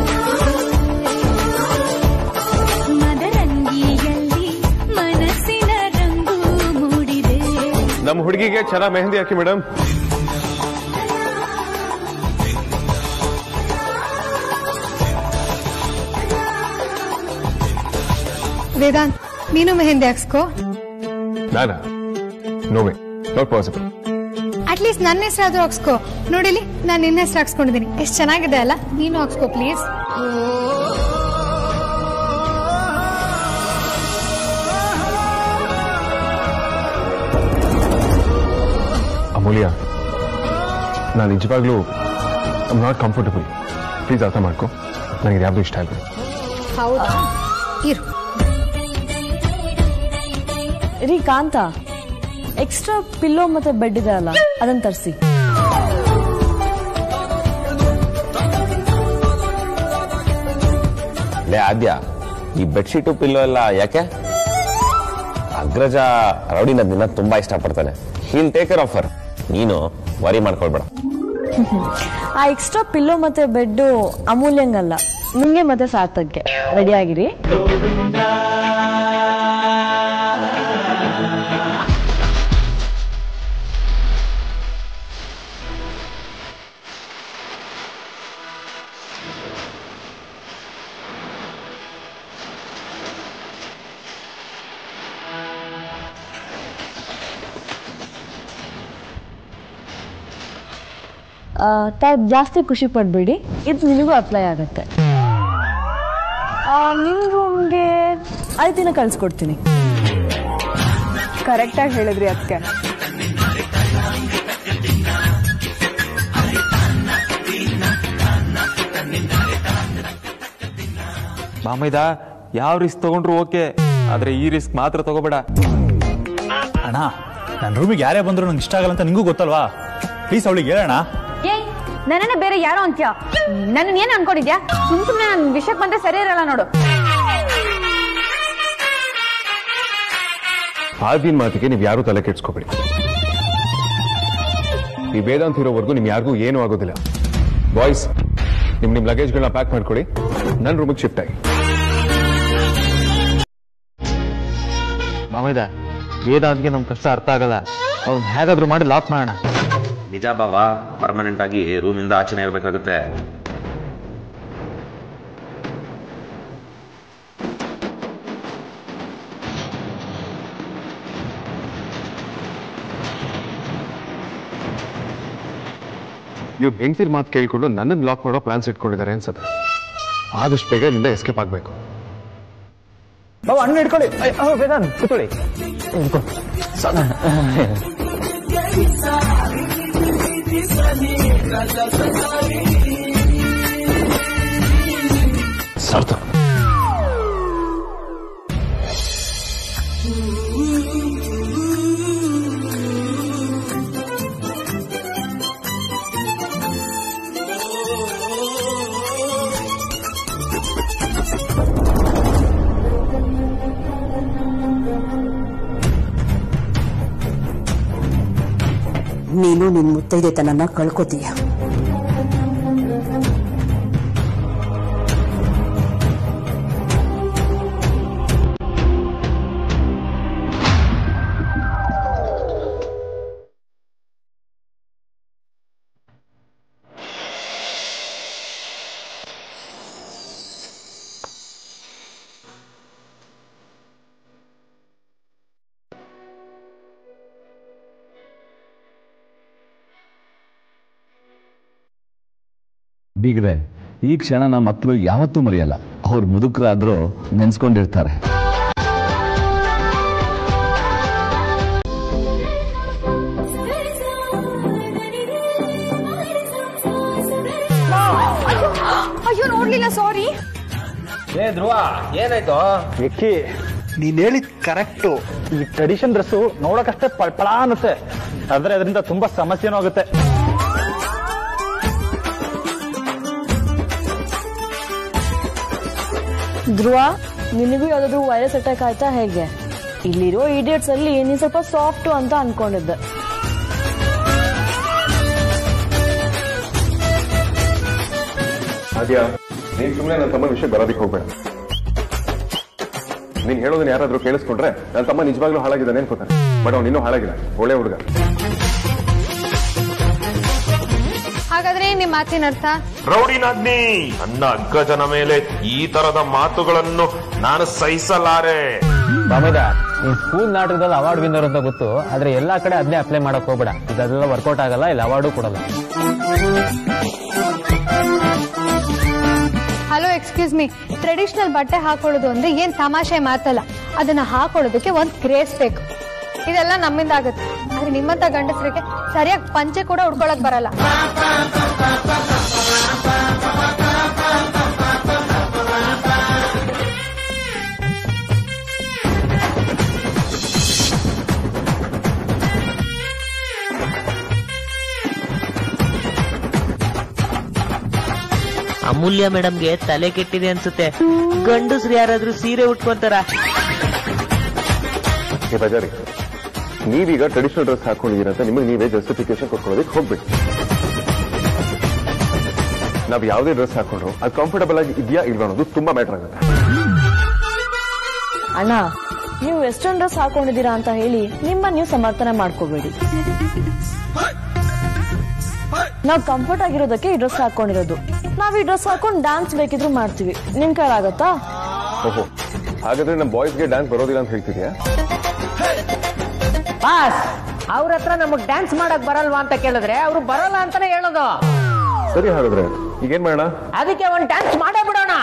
ಮದರಂಗಿಯಲ್ಲಿ ಮನಸ್ಸಿನ ರಂಗು ಮೂಡಿದೆ. ನಮ್ಮ ಹುಡುಗಿಗೆ ಚೆನ್ನಾಗಿ ಮೆಹಂದಿ ಹಾಕಿ ಮೇಡಮ್. ವೇದಾಂತ್, ನೀನು ಮೆಹಂದಿ ಹಾಕ್ಸ್ಕೋ. ನಾನಾ? No way, not possible. At least ನನ್ನ ಹೆಸರಾದ್ರೂ ಹಾಕ್ಸ್ಕೋ. ನೋಡಿಲಿ, ನಾನು ನಿನ್ನ ಹೆಸರು ಹಾಕ್ಸ್ಕೊಂಡಿದ್ದೀನಿ. ಎಷ್ಟು ಚೆನ್ನಾಗಿದೆ ಅಲ್ಲ? ನೀನು ಹಾಕ್ಸ್ಕೋ ಪ್ಲೀಸ್. ಅಮೂಲ್ಯ, ನಾನು ನಿಜವಾಗ್ಲೂ I am not comfortable. Please ಅರ್ಥ ಮಾಡ್ಕೊ. ನನಗೆ ಯಾವ್ದು ಇಷ್ಟ ಆಗಿದೆ. ಹೌದಾ? ಇರು. ರೀ ಕಾಂತ, ಎಕ್ಸ್ಟ್ರಾ ಪಿಲ್ಲೋ ಮತ್ತೆ ಬೆಡ್ ಇದೆ ಅಲ್ಲ, ಅದನ್ನ ತರಿಸಿ. ಲೇ ಆದ್ಯ, ಈ ಬೆಡ್ಶೀಟು ಪಿಲ್ಲೋ ಎಲ್ಲ ಯಾಕೆ? ಅಗ್ರಜ ರೌಡಿನ ದಿನ ತುಂಬಾ ಇಷ್ಟಪಡ್ತಾನೆ. He'll take care of her. ನೀನು ವರಿ ಮಾಡ್ಕೊಳ್ಬೇಡ. ಆ ಎಕ್ಸ್ಟ್ರಾ ಪಿಲ್ಲೋ ಮತ್ತೆ ಬೆಡ್ ಅಮೂಲ್ಯಂಗಲ್ಲ, ನಿಂಗೆ ಮತ್ತೆ ಸಾರ್ಥಕ್ಕೆ. ರೆಡಿ ಆಗಿರಿ. ತಾವು ಜಾಸ್ತಿ ಖುಷಿ ಪಡ್ಬೇಡಿ, ಇದು ನಿನಗೂ ಅಪ್ಲೈ ಆಗುತ್ತೆ. ನಿಮ್ಮ ರೂಮ್ಗೆ 5 ದಿನ ಕಳ್ಸಿಕೊಡ್ತೀನಿ. ಕರೆಕ್ಟಾಗಿ ಹೇಳಿದ್ರಿ ಅದಕ್ಕೆ. ಮಾಮೈದ, ಯಾವ ರಿಸ್ಕ್ ತಗೊಂಡ್ರು ಓಕೆ, ಆದ್ರೆ ಈ ರಿಸ್ಕ್ ಮಾತ್ರ ತಗೋಬೇಡ. ಅಣ್ಣ, ನನ್ನ ರೂಮಿಗೆ ಯಾರೇ ಬಂದ್ರು ನಂಗೆ ಇಷ್ಟ ಆಗಲ್ಲ ಅಂತ ನಿಂಗೂ ಗೊತ್ತಲ್ವಾ? ಪ್ಲೀಸ್ ಅವಳಿಗೆ ಹೇಳೋಣ. ಏಯ್, ನನ್ನನ್ನ ಬೇರೆ ಯಾರೋ ಅಂತ್ಯ? ನನ್ನ ಏನ್ ಅನ್ಕೊಂಡಿದ್ಯಾ? ಸುಮ್ಮನೆ ನನ್ನ ವಿಷಯಕ್ಕೆ ಬಂದ್ರೆ ಸರಿ ಇರಲ್ಲ ನೋಡು. ಆದಿನ ಮಾತಿಗೆ ನೀವು ಯಾರು ತಲೆ ಕೆಡ್ಸ್ಕೋಬೇಡಿ. ಈ ವೇದಾಂತ್ ಇರೋವರೆಗೂ ನಿಮ್ ಯಾರಿಗೂ ಏನೂ ಆಗೋದಿಲ್ಲ. ಬಾಯ್ಸ್, ನಿಮ್ ಲಗೇಜ್ಗಳನ್ನ ಪ್ಯಾಕ್ ಮಾಡ್ಕೊಳ್ಳಿ, ನನ್ನ ರೂಮಿಗೆ ಶಿಫ್ಟ್ ಆಗಿ. ಮಾಮಯ್ಯ, ವೇದಾಂತ್ಗೆ ನಮ್ ಕಷ್ಟ ಅರ್ಥ ಆಗಲ್ಲ. ಅವ್ನು ಹೇಗಾದ್ರೂ ಮಾಡಿ ಲಾಕ್ ಮಾಡೋಣ. ನಿಜ ಬಾವ, ಪರ್ಮನೆಂಟ್ ಆಗಿ ರೂಮಿಂದ ಆಚೆನೆ ಇರಬೇಕಾಗುತ್ತೆ. ನೀವು ಹೆಂಗ್ಸಿರ್ ಮಾತು ಕೇಳ್ಕೊಂಡು ನನ್ನನ್ನು ಲಾಕ್ ಮಾಡೋ ಪ್ಲಾನ್ಸ್ ಇಟ್ಕೊಂಡಿದ್ದಾರೆ ಅನ್ಸುತ್ತೆ. ಆದಷ್ಟು ಬೇಗ ನಿಂದ ಎಸ್ಕೇಪ್ ಆಗ್ಬೇಕು. ಅಣ್ಣ ಹಿಡ್ಕೊಳ್ಳಿ. ವೇದಾಂತ್ ಕೂತ್ಕೊಳ್ಳಿ. ಸಾರ್ಥ, ನೀನು ನಿನ್ ಮುತ್ತೈದೆತನನ್ನ ಕಳ್ಕೊತೀಯ. ಬೀಗ್ರೆ, ಈ ಕ್ಷಣ ನಮ್ಮ ಮಕ್ಕಳು ಯಾವತ್ತೂ ಮರೆಯಲ್ಲ. ಅವ್ರು ಮುದುಕರಾದ್ರೂ ನೆನ್ಸ್ಕೊಂಡಿರ್ತಾರೆ. ಅಯ್ಯೋ, ನೋಡ್ಲಿಲ್ಲ, ಸಾರಿ. ಧ್ರುವ, ಏನಾಯ್ತು? ವಿಕ್ಕಿ, ನೀನ್ ಹೇಳಿದ್ ಕರೆಕ್ಟು. ಈ ಟ್ರೆಡಿಷನ್ ಡ್ರೆಸ್ಸು ನೋಡಕಷ್ಟೇ ಪಳ ಅನ್ನುತ್ತೆ, ಆದ್ರೆ ಅದರಿಂದ ತುಂಬಾ ಸಮಸ್ಯೆನೂ ಆಗುತ್ತೆ. ಧ್ರುವ, ನಿನಗೂ ಯಾವ್ದಾದ್ರು ವೈರಸ್ ಅಟ್ಯಾಕ್ ಆಯ್ತಾ ಹೇಗೆ? ಇಲ್ಲಿರೋ ಇಡಿಯಟ್ಸ್ ಅಲ್ಲಿ ನೀನ್ ಸ್ವಲ್ಪ ಸಾಫ್ಟ್ ಅಂತ ಅನ್ಕೊಂಡಿದ್ದೆ. ಅದ್ಯಾ, ನೀನ್ ಸುಮ್ಮನೆ ನನ್ನ ತಮ್ಮ ವಿಷಯ ಬರೋದಕ್ಕೆ ಹೋಗ್ಬೇಡ. ನೀನ್ ಹೇಳೋದನ್ನ ಯಾರಾದ್ರೂ ಕೇಳಿಸ್ಕೊಂಡ್ರೆ ನನ್ನ ತಮ್ಮ ನಿಜವಾಗ್ಲೂ ಹಾಳಾಗಿದ್ದಾನೆ ಅನ್ಕೋತಾನೆ. ಬಟ್ ಅವ್ನು ಇನ್ನೂ ಹಾಳಾಗಿಲ್ಲ, ಒಳ್ಳೆ ಹುಡುಗ. ಹಾಗಾದ್ರೆ ನಿಮ್ ಮಾತಿನ ಅರ್ಥ? ರೌಡಿ ನಾಗ್ನಿ, ನನ್ನ ಅಗ್ಗಜನ ಮೇಲೆ ಈ ತರದ ಮಾತುಗಳನ್ನು ನಾನು ಸಹಿಸಲಾರೆ. ಮಾಮಯ್ಯ, ನೀನ್ ಸ್ಕೂಲ್ ನಾಟಕದಲ್ಲಿ ಅವಾರ್ಡ್ ವಿನ್ನರ್ ಅಂತ ಗೊತ್ತು, ಆದ್ರೆ ಎಲ್ಲಾ ಕಡೆ ಅದನ್ನೇ ಅಪ್ಲೈ ಮಾಡಕ್ ಹೋಗ್ಬೇಡ. ಇದೆಲ್ಲ ವರ್ಕೌಟ್ ಆಗಲ್ಲ, ಇಲ್ಲಿ ಅವಾರ್ಡು ಕೊಡಲ್ಲ. Hello, excuse me. ಟ್ರೆಡಿಷನಲ್ ಬಟ್ಟೆ ಹಾಕೊಳ್ಳೋದು ಅಂದ್ರೆ ಏನ್ ತಮಾಷೆ ಮಾತಲ್ಲ. ಅದನ್ನ ಹಾಕೊಳ್ಳೋದಕ್ಕೆ ಒಂದ್ ಕ್ರೇಸ್ ಬೇಕು. ಇದೆಲ್ಲ ನಮ್ಮಿಂದ ಆಗುತ್ತೆ, ಆದ್ರೆ ನಿಮ್ಮಂತ ಗಂಡಸರಿಗೆ ಸರಿಯಾಗಿ ಪಂಚೆ ಕೂಡ ಉಡ್ಕೊಳಕ್ ಬರಲ್ಲ. ಅಮೂಲ್ಯ ಮೇಡಮ್ಗೆ ತಲೆ ಕೆಟ್ಟಿದೆ ಅನ್ಸುತ್ತೆ. ಗಂಡಸ್ರು ಯಾರಾದ್ರೂ ಸೀರೆ ಉಟ್ಕೊಂತಾರ? ಬಜಾರಿ, ನೀವೀಗ ಟ್ರೆಡಿಷನಲ್ ಡ್ರೆಸ್ ಹಾಕೊಂಡಿದ್ದೀರಂತ ನಿಮಗೆ ನೀವೇ ಜಸ್ಟಿಫಿಕೇಶನ್ ಕೊಟ್ಕೊಳ್ಳೋದಕ್ಕೆ ಹೋಗ್ಬಿಡಿ. ನಾವ್ ಯಾವುದೇ ಡ್ರೆಸ್ ಹಾಕೊಂಡ್ರು ಅದು ಕಂಫರ್ಟಬಲ್ ಆಗಿ ಇದೆಯಾ ಇಲ್ವಾ ಅನ್ನೋದು ತುಂಬಾ ಮ್ಯಾಟರ್ ಆಗುತ್ತೆ. ಅಣ್ಣ, ನೀವು ವೆಸ್ಟರ್ನ್ ಡ್ರೆಸ್ ಹಾಕೊಂಡಿದ್ದೀರಾ ಅಂತ ಹೇಳಿ ನೀವು ಸಮರ್ಥನೆ ಮಾಡ್ಕೋಬೇಡಿ. ನಾವು ಕಂಫರ್ಟ್ ಆಗಿರೋದಕ್ಕೆ ಈ ಡ್ರೆಸ್ ಹಾಕೊಂಡಿರೋದು. ನಾವ್ ಈ ಡ್ರೆಸ್ ಹಾಕೊಂಡು ಡ್ಯಾನ್ಸ್ ಬೇಕಿದ್ರು ಮಾಡ್ತೀವಿ. ನಿಮ್ ಕೈಲಾಗತ್ತಾ? ಓಹೋ, ಹಾಗಾದ್ರೆ ನಮ್ಮ ಬಾಯ್ಸ್ಗೆ ಡ್ಯಾನ್ಸ್ ಬರೋದಿಲ್ಲ ಅಂತ ಹೇಳ್ತಿದ್ಯಾ? ಬಾಸ್, ಅವ್ರ ಹತ್ರ ನಮಗ್ ಡ್ಯಾನ್ಸ್ ಮಾಡಕ್ ಬರಲ್ವಾ ಅಂತ ಕೇಳಿದ್ರೆ ಅವ್ರು ಬರಲ್ಲ ಅಂತಾನೆ ಹೇಳೋದು. ಸರಿ, ಹಾಗಾದ್ರೆ ಈಗೇನ್ ಮಾಡೋಣ? ಅದಕ್ಕೆ ಒಂದ್ ಡ್ಯಾನ್ಸ್ ಮಾಡೇ ಬಿಡೋಣ.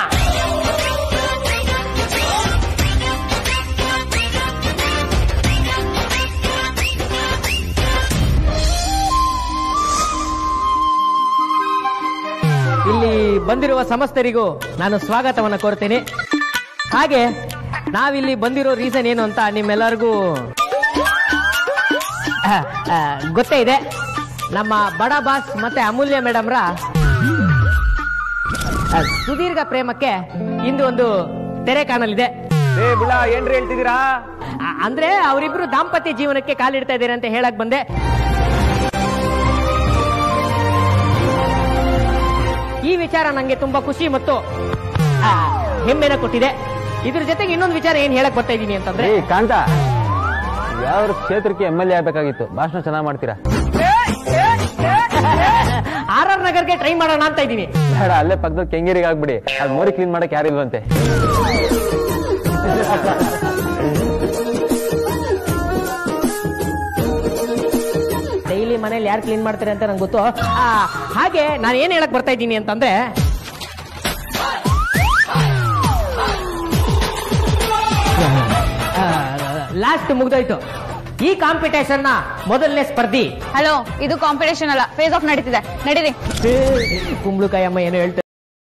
ಇಲ್ಲಿ ಬಂದಿರುವ ಸಮಸ್ತರಿಗೂ ನಾನು ಸ್ವಾಗತವನ್ನ ಕೋರ್ತೇನೆ. ಹಾಗೆ ನಾವಿಲ್ಲಿ ಬಂದಿರೋ ರೀಸನ್ ಏನು ಅಂತ ನಿಮ್ಮೆಲ್ಲರಿಗೂ ಗೊತ್ತೇ ಇದೆ. ನಮ್ಮ ಬಡ ಬಾಸ್ ಮತ್ತೆ ಅಮೂಲ್ಯ ಮೇಡಮ್ರ ಸುದೀರ್ಘ ಪ್ರೇಮಕ್ಕೆ ಇಂದು ಒಂದು ತೆರೆ ಕಾಣಲಿದೆ. ಏನ್ರಿ ಹೇಳ್ತಿದ್ದೀರಾ? ಅಂದ್ರೆ ಅವರಿಬ್ರು ದಾಂಪತ್ಯ ಜೀವನಕ್ಕೆ ಕಾಲಿಡ್ತಾ ಇದ್ದಾರೆ ಅಂತ ಹೇಳಕ್ ಬಂದೆ. ಈ ವಿಚಾರ ನಂಗೆ ತುಂಬಾ ಖುಷಿ ಮತ್ತು ಹೆಮ್ಮೆನ ಕೊಟ್ಟಿದೆ. ಇದ್ರ ಜೊತೆಗೆ ಇನ್ನೊಂದು ವಿಚಾರ ಏನ್ ಹೇಳಕ್ ಬರ್ತಾ ಇದೀನಿ ಅಂತಂದ್ರೆ, ಕಾಂತ ಯಾವ ಕ್ಷೇತ್ರಕ್ಕೆ MLA ಆಗ್ಬೇಕಾಗಿತ್ತು, ಭಾಷಣ ಚೆನ್ನಾಗಿ ಮಾಡ್ತೀರಾ. RR ನಗರ್ಗೆ ಟ್ರೈ ಮಾಡೋಣ ಅಂತ ಇದೀನಿ. ಬೇಡ, ಅಲ್ಲೇ ಪಕ್ಕದ ಕೆಂಗೇರಿಗೆ ಆಗ್ಬಿಡಿ, ಅದು ಮೋರಿ ಕ್ಲೀನ್ ಮಾಡಕ್ ಯಾರಿಲ್ವಂತೆ. ಡೈಲಿ ಮನೇಲಿ ಯಾರು ಕ್ಲೀನ್ ಮಾಡ್ತಾರೆ ಅಂತ ನಂಗೆ ಗೊತ್ತು. ಹಾಗೆ ನಾನು ಏನ್ ಹೇಳಕ್ ಬರ್ತಾ ಇದ್ದೀನಿ ಅಂತಂದ್ರೆ, ಲಾಸ್ಟ್ ಮುಗ್ದೋಯ್ತು. ಈ ಕಾಂಪಿಟೇಷನ್ ನ ಮೊದಲನೇ ಸ್ಪರ್ಧಿ. ಹಲೋ, ಇದು ಕಾಂಪಿಟೇಷನ್ ಅಲ್ಲ, ಫೇಸ್ ಆಫ್ ನಡೀತಿದೆ, ನಡೀರಿ. ಕುಂಬಳಕಾಯಿ ಅಮ್ಮ ಏನು ಹೇಳ್ತಾರೆ.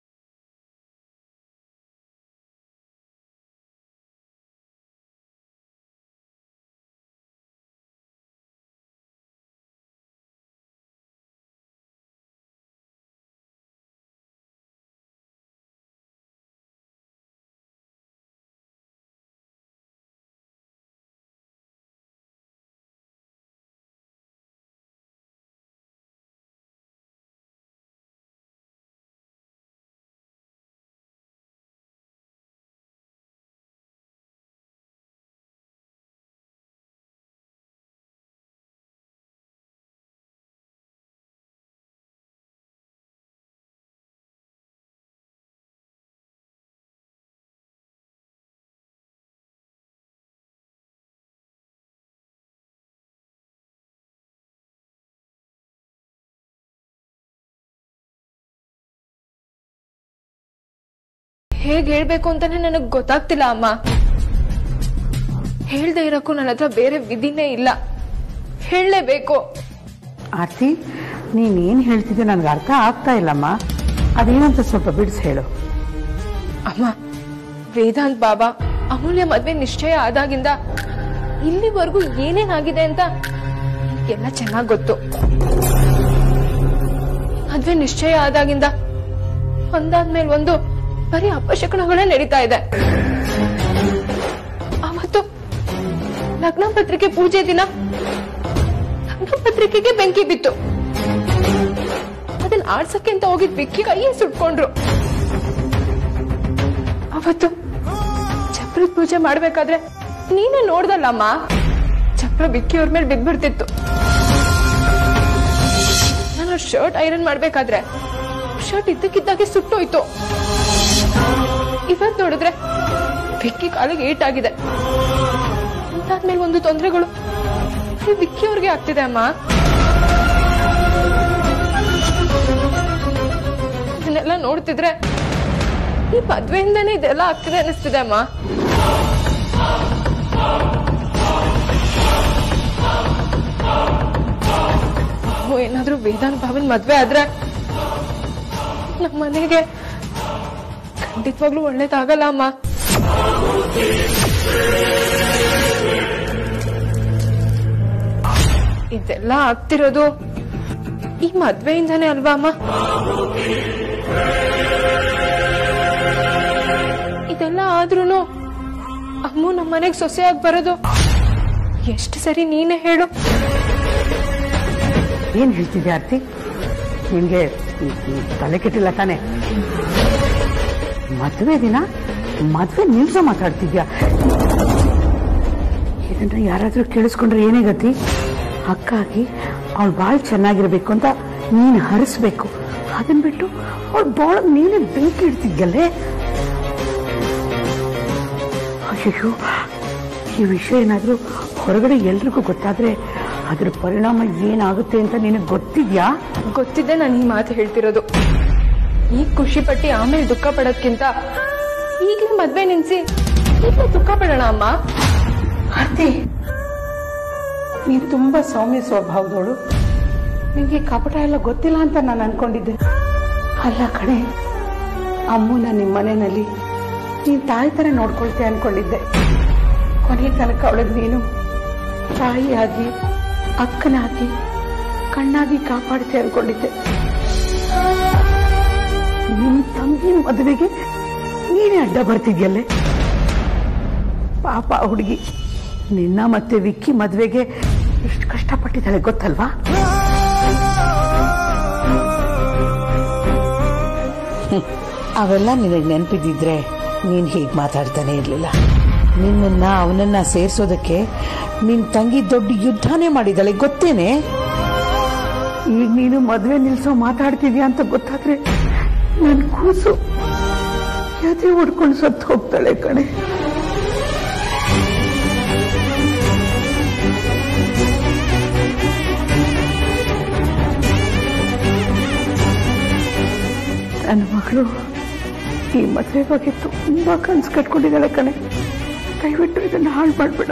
ಹೇಗ್ ಹೇಳ್ಬೇಕು ಅಂತಾನೆ ನನಗ್ ಗೊತ್ತಾಗ್ತಿಲ್ಲ ಅಮ್ಮ. ಹೇಳ್ದೆ ಇರಕ್ಕೂ ನನ್ನ ಹತ್ರ ಬೇರೆ ವಿಧಿನೇ ಇಲ್ಲ, ಹೇಳಲೇಬೇಕು. ಆರ್ತಿ, ನೀನೇನ್ ಹೇಳ್ತಿದ್ದೆ ನನ್ಗೆ ಅರ್ಥ ಆಗ್ತಾ ಇಲ್ಲಮ್ಮ. ಅದೇನಂತ ಸ್ವಲ್ಪ ಬಿಡಿಸಿ ಹೇಳು. ಅಮ್ಮ, ವೇದಾಂತ್ ಬಾಬಾ ಅಮೂಲ್ಯ ಮದ್ವೆ ನಿಶ್ಚಯ ಆದಾಗಿಂದ ಇಲ್ಲಿವರೆಗೂ ಏನೇನಾಗಿದೆ ಅಂತ ಎಲ್ಲ ಚೆನ್ನಾಗ್ ಗೊತ್ತು. ಮದ್ವೆ ನಿಶ್ಚಯ ಆದಾಗಿಂದ ಒಂದಾದ್ಮೇಲೆ ಒಂದು ಬರೀ ಅಪಶಕನಗಳೇ ನಡೀತಾ ಇದೆ. ಅವತ್ತು ಲಗ್ನ ಪತ್ರಿಕೆ ಪೂಜೆ ದಿನ ಲಗ್ನ ಪತ್ರಿಕೆಗೆ ಬೆಂಕಿ ಬಿತ್ತು. ಅದನ್ನ ಆಡ್ಸಕ್ಕೆ ಅಂತ ಹೋಗಿದ್ ವಿಕ್ಕಿ ಕೈಯೇ ಸುಟ್ಕೊಂಡ್ರು. ಅವತ್ತು ಚಪ್ರದ ಪೂಜೆ ಮಾಡ್ಬೇಕಾದ್ರೆ ನೀನೇ ನೋಡ್ದಲ್ಲಮ್ಮ, ಚಪ್ರ ವಿಕ್ಕಿ ಅವ್ರ ಮೇಲೆ ಬಿದ್ಬಿಡ್ತಿತ್ತು. ನಾನು ಶರ್ಟ್ ಐರನ್ ಮಾಡ್ಬೇಕಾದ್ರೆ ಶರ್ಟ್ ಇದ್ದಕ್ಕಿದ್ದಾಗೆ ಸುಟ್ಟೋಯ್ತು. ಇವತ್ ನೋಡಿದ್ರೆ ವಿಕ್ಕಿ ಕಾಲಿಗೆ ಏಟಾಗಿದೆ. ಅದಾದ್ಮೇಲೆ ಒಂದು ತೊಂದರೆಗಳು ವಿಕ್ಕಿ ಅವ್ರಿಗೆ ಆಗ್ತಿದೆ ಅಮ್ಮ. ಇದನ್ನೆಲ್ಲ ನೋಡ್ತಿದ್ರೆ ಈ ಮದ್ವೆಯಿಂದಾನೇ ಇದೆಲ್ಲ ಆಗ್ತಿದೆ ಅನಿಸ್ತಿದೆ ಅಮ್ಮ. ಏನಾದ್ರೂ ವೇದಾಂತ್ ಭಾವನ್ ಮದ್ವೆ ಆದ್ರೆ ನಮ್ಮ ಮನೆಗೆ ಖಂಡಿತವಾಗ್ಲೂ ಒಳ್ಳೇದಾಗಲ್ಲ ಅಮ್ಮ. ಇದೆಲ್ಲ ಆಗ್ತಿರೋದು ಈ ಮದ್ವೆಯಿಂದಾನೇ ಅಲ್ವಾ ಅಮ್ಮ? ಇದೆಲ್ಲ ಆದ್ರೂನು ಅಮ್ಮು ನಮ್ಮ ಮನೆಗೆ ಸೊಸೆಯಾಗಿ ಬರೋದು ಎಷ್ಟು ಸರಿ, ನೀನೇ ಹೇಳು. ಏನ್ ಹೇಳ್ತಿದ್ಯಾ ಆರ್ತಿ? ನಿನ್ಗೆ ತಲೆ ಕೆಟ್ಟಿಲ್ಲ ತಾನೆ? ಮದ್ವೆ ದಿನ ಮದ್ವೆ ನಿಲ್ಸೋ ಮಾತಾಡ್ತಿದ್ಯಾ? ಇದನ್ನ ಯಾರಾದ್ರೂ ಕೇಳಿಸ್ಕೊಂಡ್ರೆ ಏನೇ ಗತಿ? ಅಕ್ಕ ಆಗಿ ಅವಳು ಬಾಳ್ ಚೆನ್ನಾಗಿರ್ಬೇಕು ಅಂತ ನೀನ್ ಹರಿಸ್ಬೇಕು. ಅದನ್ ಬಿಟ್ಟು ಅವಳು ಬಾಳ ನೀನೇ ಬೆಂಕಿ ಇಡ್ತಿದ್ಯಲ್ಲೇ. ಅಯ್ಯೋ, ಈ ವಿಷಯ ಏನಾದ್ರೂ ಹೊರಗಡೆ ಎಲ್ರಿಗೂ ಗೊತ್ತಾದ್ರೆ ಅದ್ರ ಪರಿಣಾಮ ಏನಾಗುತ್ತೆ ಅಂತ ನಿನಗೆ ಗೊತ್ತಿದ್ಯಾ? ಗೊತ್ತಿದ್ದೆ ನಾನು ಈ ಮಾತು ಹೇಳ್ತಿರೋದು. ಈಗ ಖುಷಿ ಪಟ್ಟಿ ಆಮೇಲೆ ದುಃಖ ಪಡೋದ್ಕಿಂತ ಈಗಲೇ ಮದ್ವೆ ನಿನ್ಸಿ ಈಗಲೇ ದುಃಖ ಪಡೋಣ ಅಮ್ಮ. ಆರ್ತಿ, ನೀನ್ ತುಂಬಾ ಸೌಮ್ಯ ಸ್ವಭಾವದವಳು. ನಿನ್ಗೆ ಕಪಟ ಎಲ್ಲ ಗೊತ್ತಿಲ್ಲ ಅಂತ ನಾನು ಅನ್ಕೊಂಡಿದ್ದೆ. ಅಲ್ಲ ಕಣೆ, ಅಮ್ಮನ ನಿಮ್ಮ ಮನೆಯಲ್ಲಿ ನೀನ್ ತಾಯಿ ತರ ನೋಡ್ಕೊಳ್ತೆ ಅನ್ಕೊಂಡಿದ್ದೆ. ಕೊನೆ ತನಕ ಅವಳಿಗೆ ನೀನು ತಾಯಿಯಾಗಿ, ಅಕ್ಕನಾಗಿ, ಕಣ್ಣಾಗಿ ಕಾಪಾಡ್ತೆ ಅನ್ಕೊಂಡಿದ್ದೆ. ನಿಮ್ ತಂಗಿನ ಮದುವೆಗೆ ನೀನೇ ಅಡ್ಡ ಬರ್ತಿದ್ಯಲ್ಲೇ. ಪಾಪ ಹುಡುಗಿ ನಿನ್ನ ಮತ್ತೆ ವಿಕ್ಕಿ ಮದ್ವೆಗೆ ಎಷ್ಟು ಕಷ್ಟಪಟ್ಟಿದ್ದಾಳೆ ಗೊತ್ತಲ್ವಾ? ಅವೆಲ್ಲ ನಿನಗೆ ನೆನಪಿದ್ದಿದ್ರೆ ನೀನ್ ಹೀಗೆ ಮಾತಾಡ್ತಾನೆ ಇರ್ಲಿಲ್ಲ. ನಿನ್ನನ್ನ ಅವನನ್ನ ಸೇರ್ಸೋದಕ್ಕೆ ನಿನ್ ತಂಗಿ ದೊಡ್ಡ ಯುದ್ಧನೇ ಮಾಡಿದ್ದಾಳೆ ಗೊತ್ತೇನೆ. ಈಗ ನೀನು ಮದ್ವೆ ನಿಲ್ಸೋ ಮಾತಾಡ್ತಿದ್ಯಾ ಅಂತ ಗೊತ್ತಾದ್ರೆ ನನ್ ಕೂಸು ಎದೆ ಹೊಡ್ಕೊಂಡು ಸತ್ತು ಹೋಗ್ತಾಳೆ ಕಣೆ. ನನ್ನ ಮಗಳು ಈ ಮದುವೆ ಬಗ್ಗೆ ತುಂಬಾ ಕನ್ಸು ಕಟ್ಕೊಂಡಿದ್ದಾಳೆ ಕಣೆ. ದಯವಿಟ್ಟು ಇದನ್ನ ಹಾಳು ಮಾಡ್ಬೇಡ.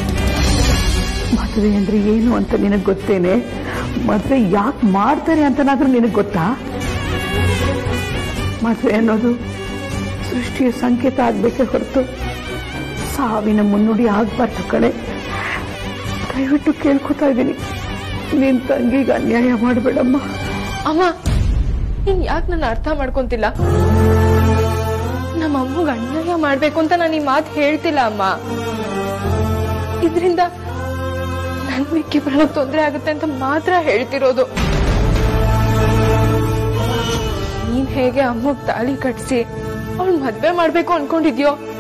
ಮದುವೆ ಅಂದ್ರೆ ಏನು ಅಂತ ನಿನಗ್ ಗೊತ್ತೇನೆ? ಮದುವೆ ಯಾಕೆ ಮಾಡ್ತಾರೆ ಅಂತನಾದ್ರೂ ನಿನಗ್ ಗೊತ್ತಾ? ಮದುವೆ ಅನ್ನೋದು ಸೃಷ್ಟಿಯ ಸಂಕೇತ ಆಗ್ಬೇಕೇ ಹೊರತು ಸಾವಿನ ಮುನ್ನುಡಿ ಆಗ್ಬಾರ್ದು ಕಣೆ. ದಯವಿಟ್ಟು ಕೇಳ್ಕೊತಾ ಇದ್ದೀನಿ, ನಿನ್ ತಂಗಿಗೆ ಅನ್ಯಾಯ ಮಾಡಬೇಡಮ್ಮ. ಅಮ್ಮ, ನೀನ್ ಯಾಕೆ ನನ್ನ ಅರ್ಥ ಮಾಡ್ಕೊಂತಿಲ್ಲ? ನಮ್ಮ ಅಮ್ಮಗ ಅನ್ಯಾಯ ಮಾಡ್ಬೇಕು ಅಂತ ನಾನು ಈ ಮಾತು ಹೇಳ್ತಿಲ್ಲ ಅಮ್ಮ. ಇದರಿಂದ ನನ್ ವಿಕ್ಕಿ ಪ್ರಾಣಕ್ಕೆ ತೊಂದರೆ ಆಗುತ್ತೆ ಅಂತ ಮಾತ್ರ ಹೇಳ್ತಿರೋದು. ನೀನ್ ಹೇಗೆ ಅಮ್ಮಗ್ ತಾಳಿ ಕಟ್ಸಿ ಅವಳು ಮದ್ವೆ ಮಾಡ್ಬೇಕು ಅನ್ಕೊಂಡಿದ್ಯೋ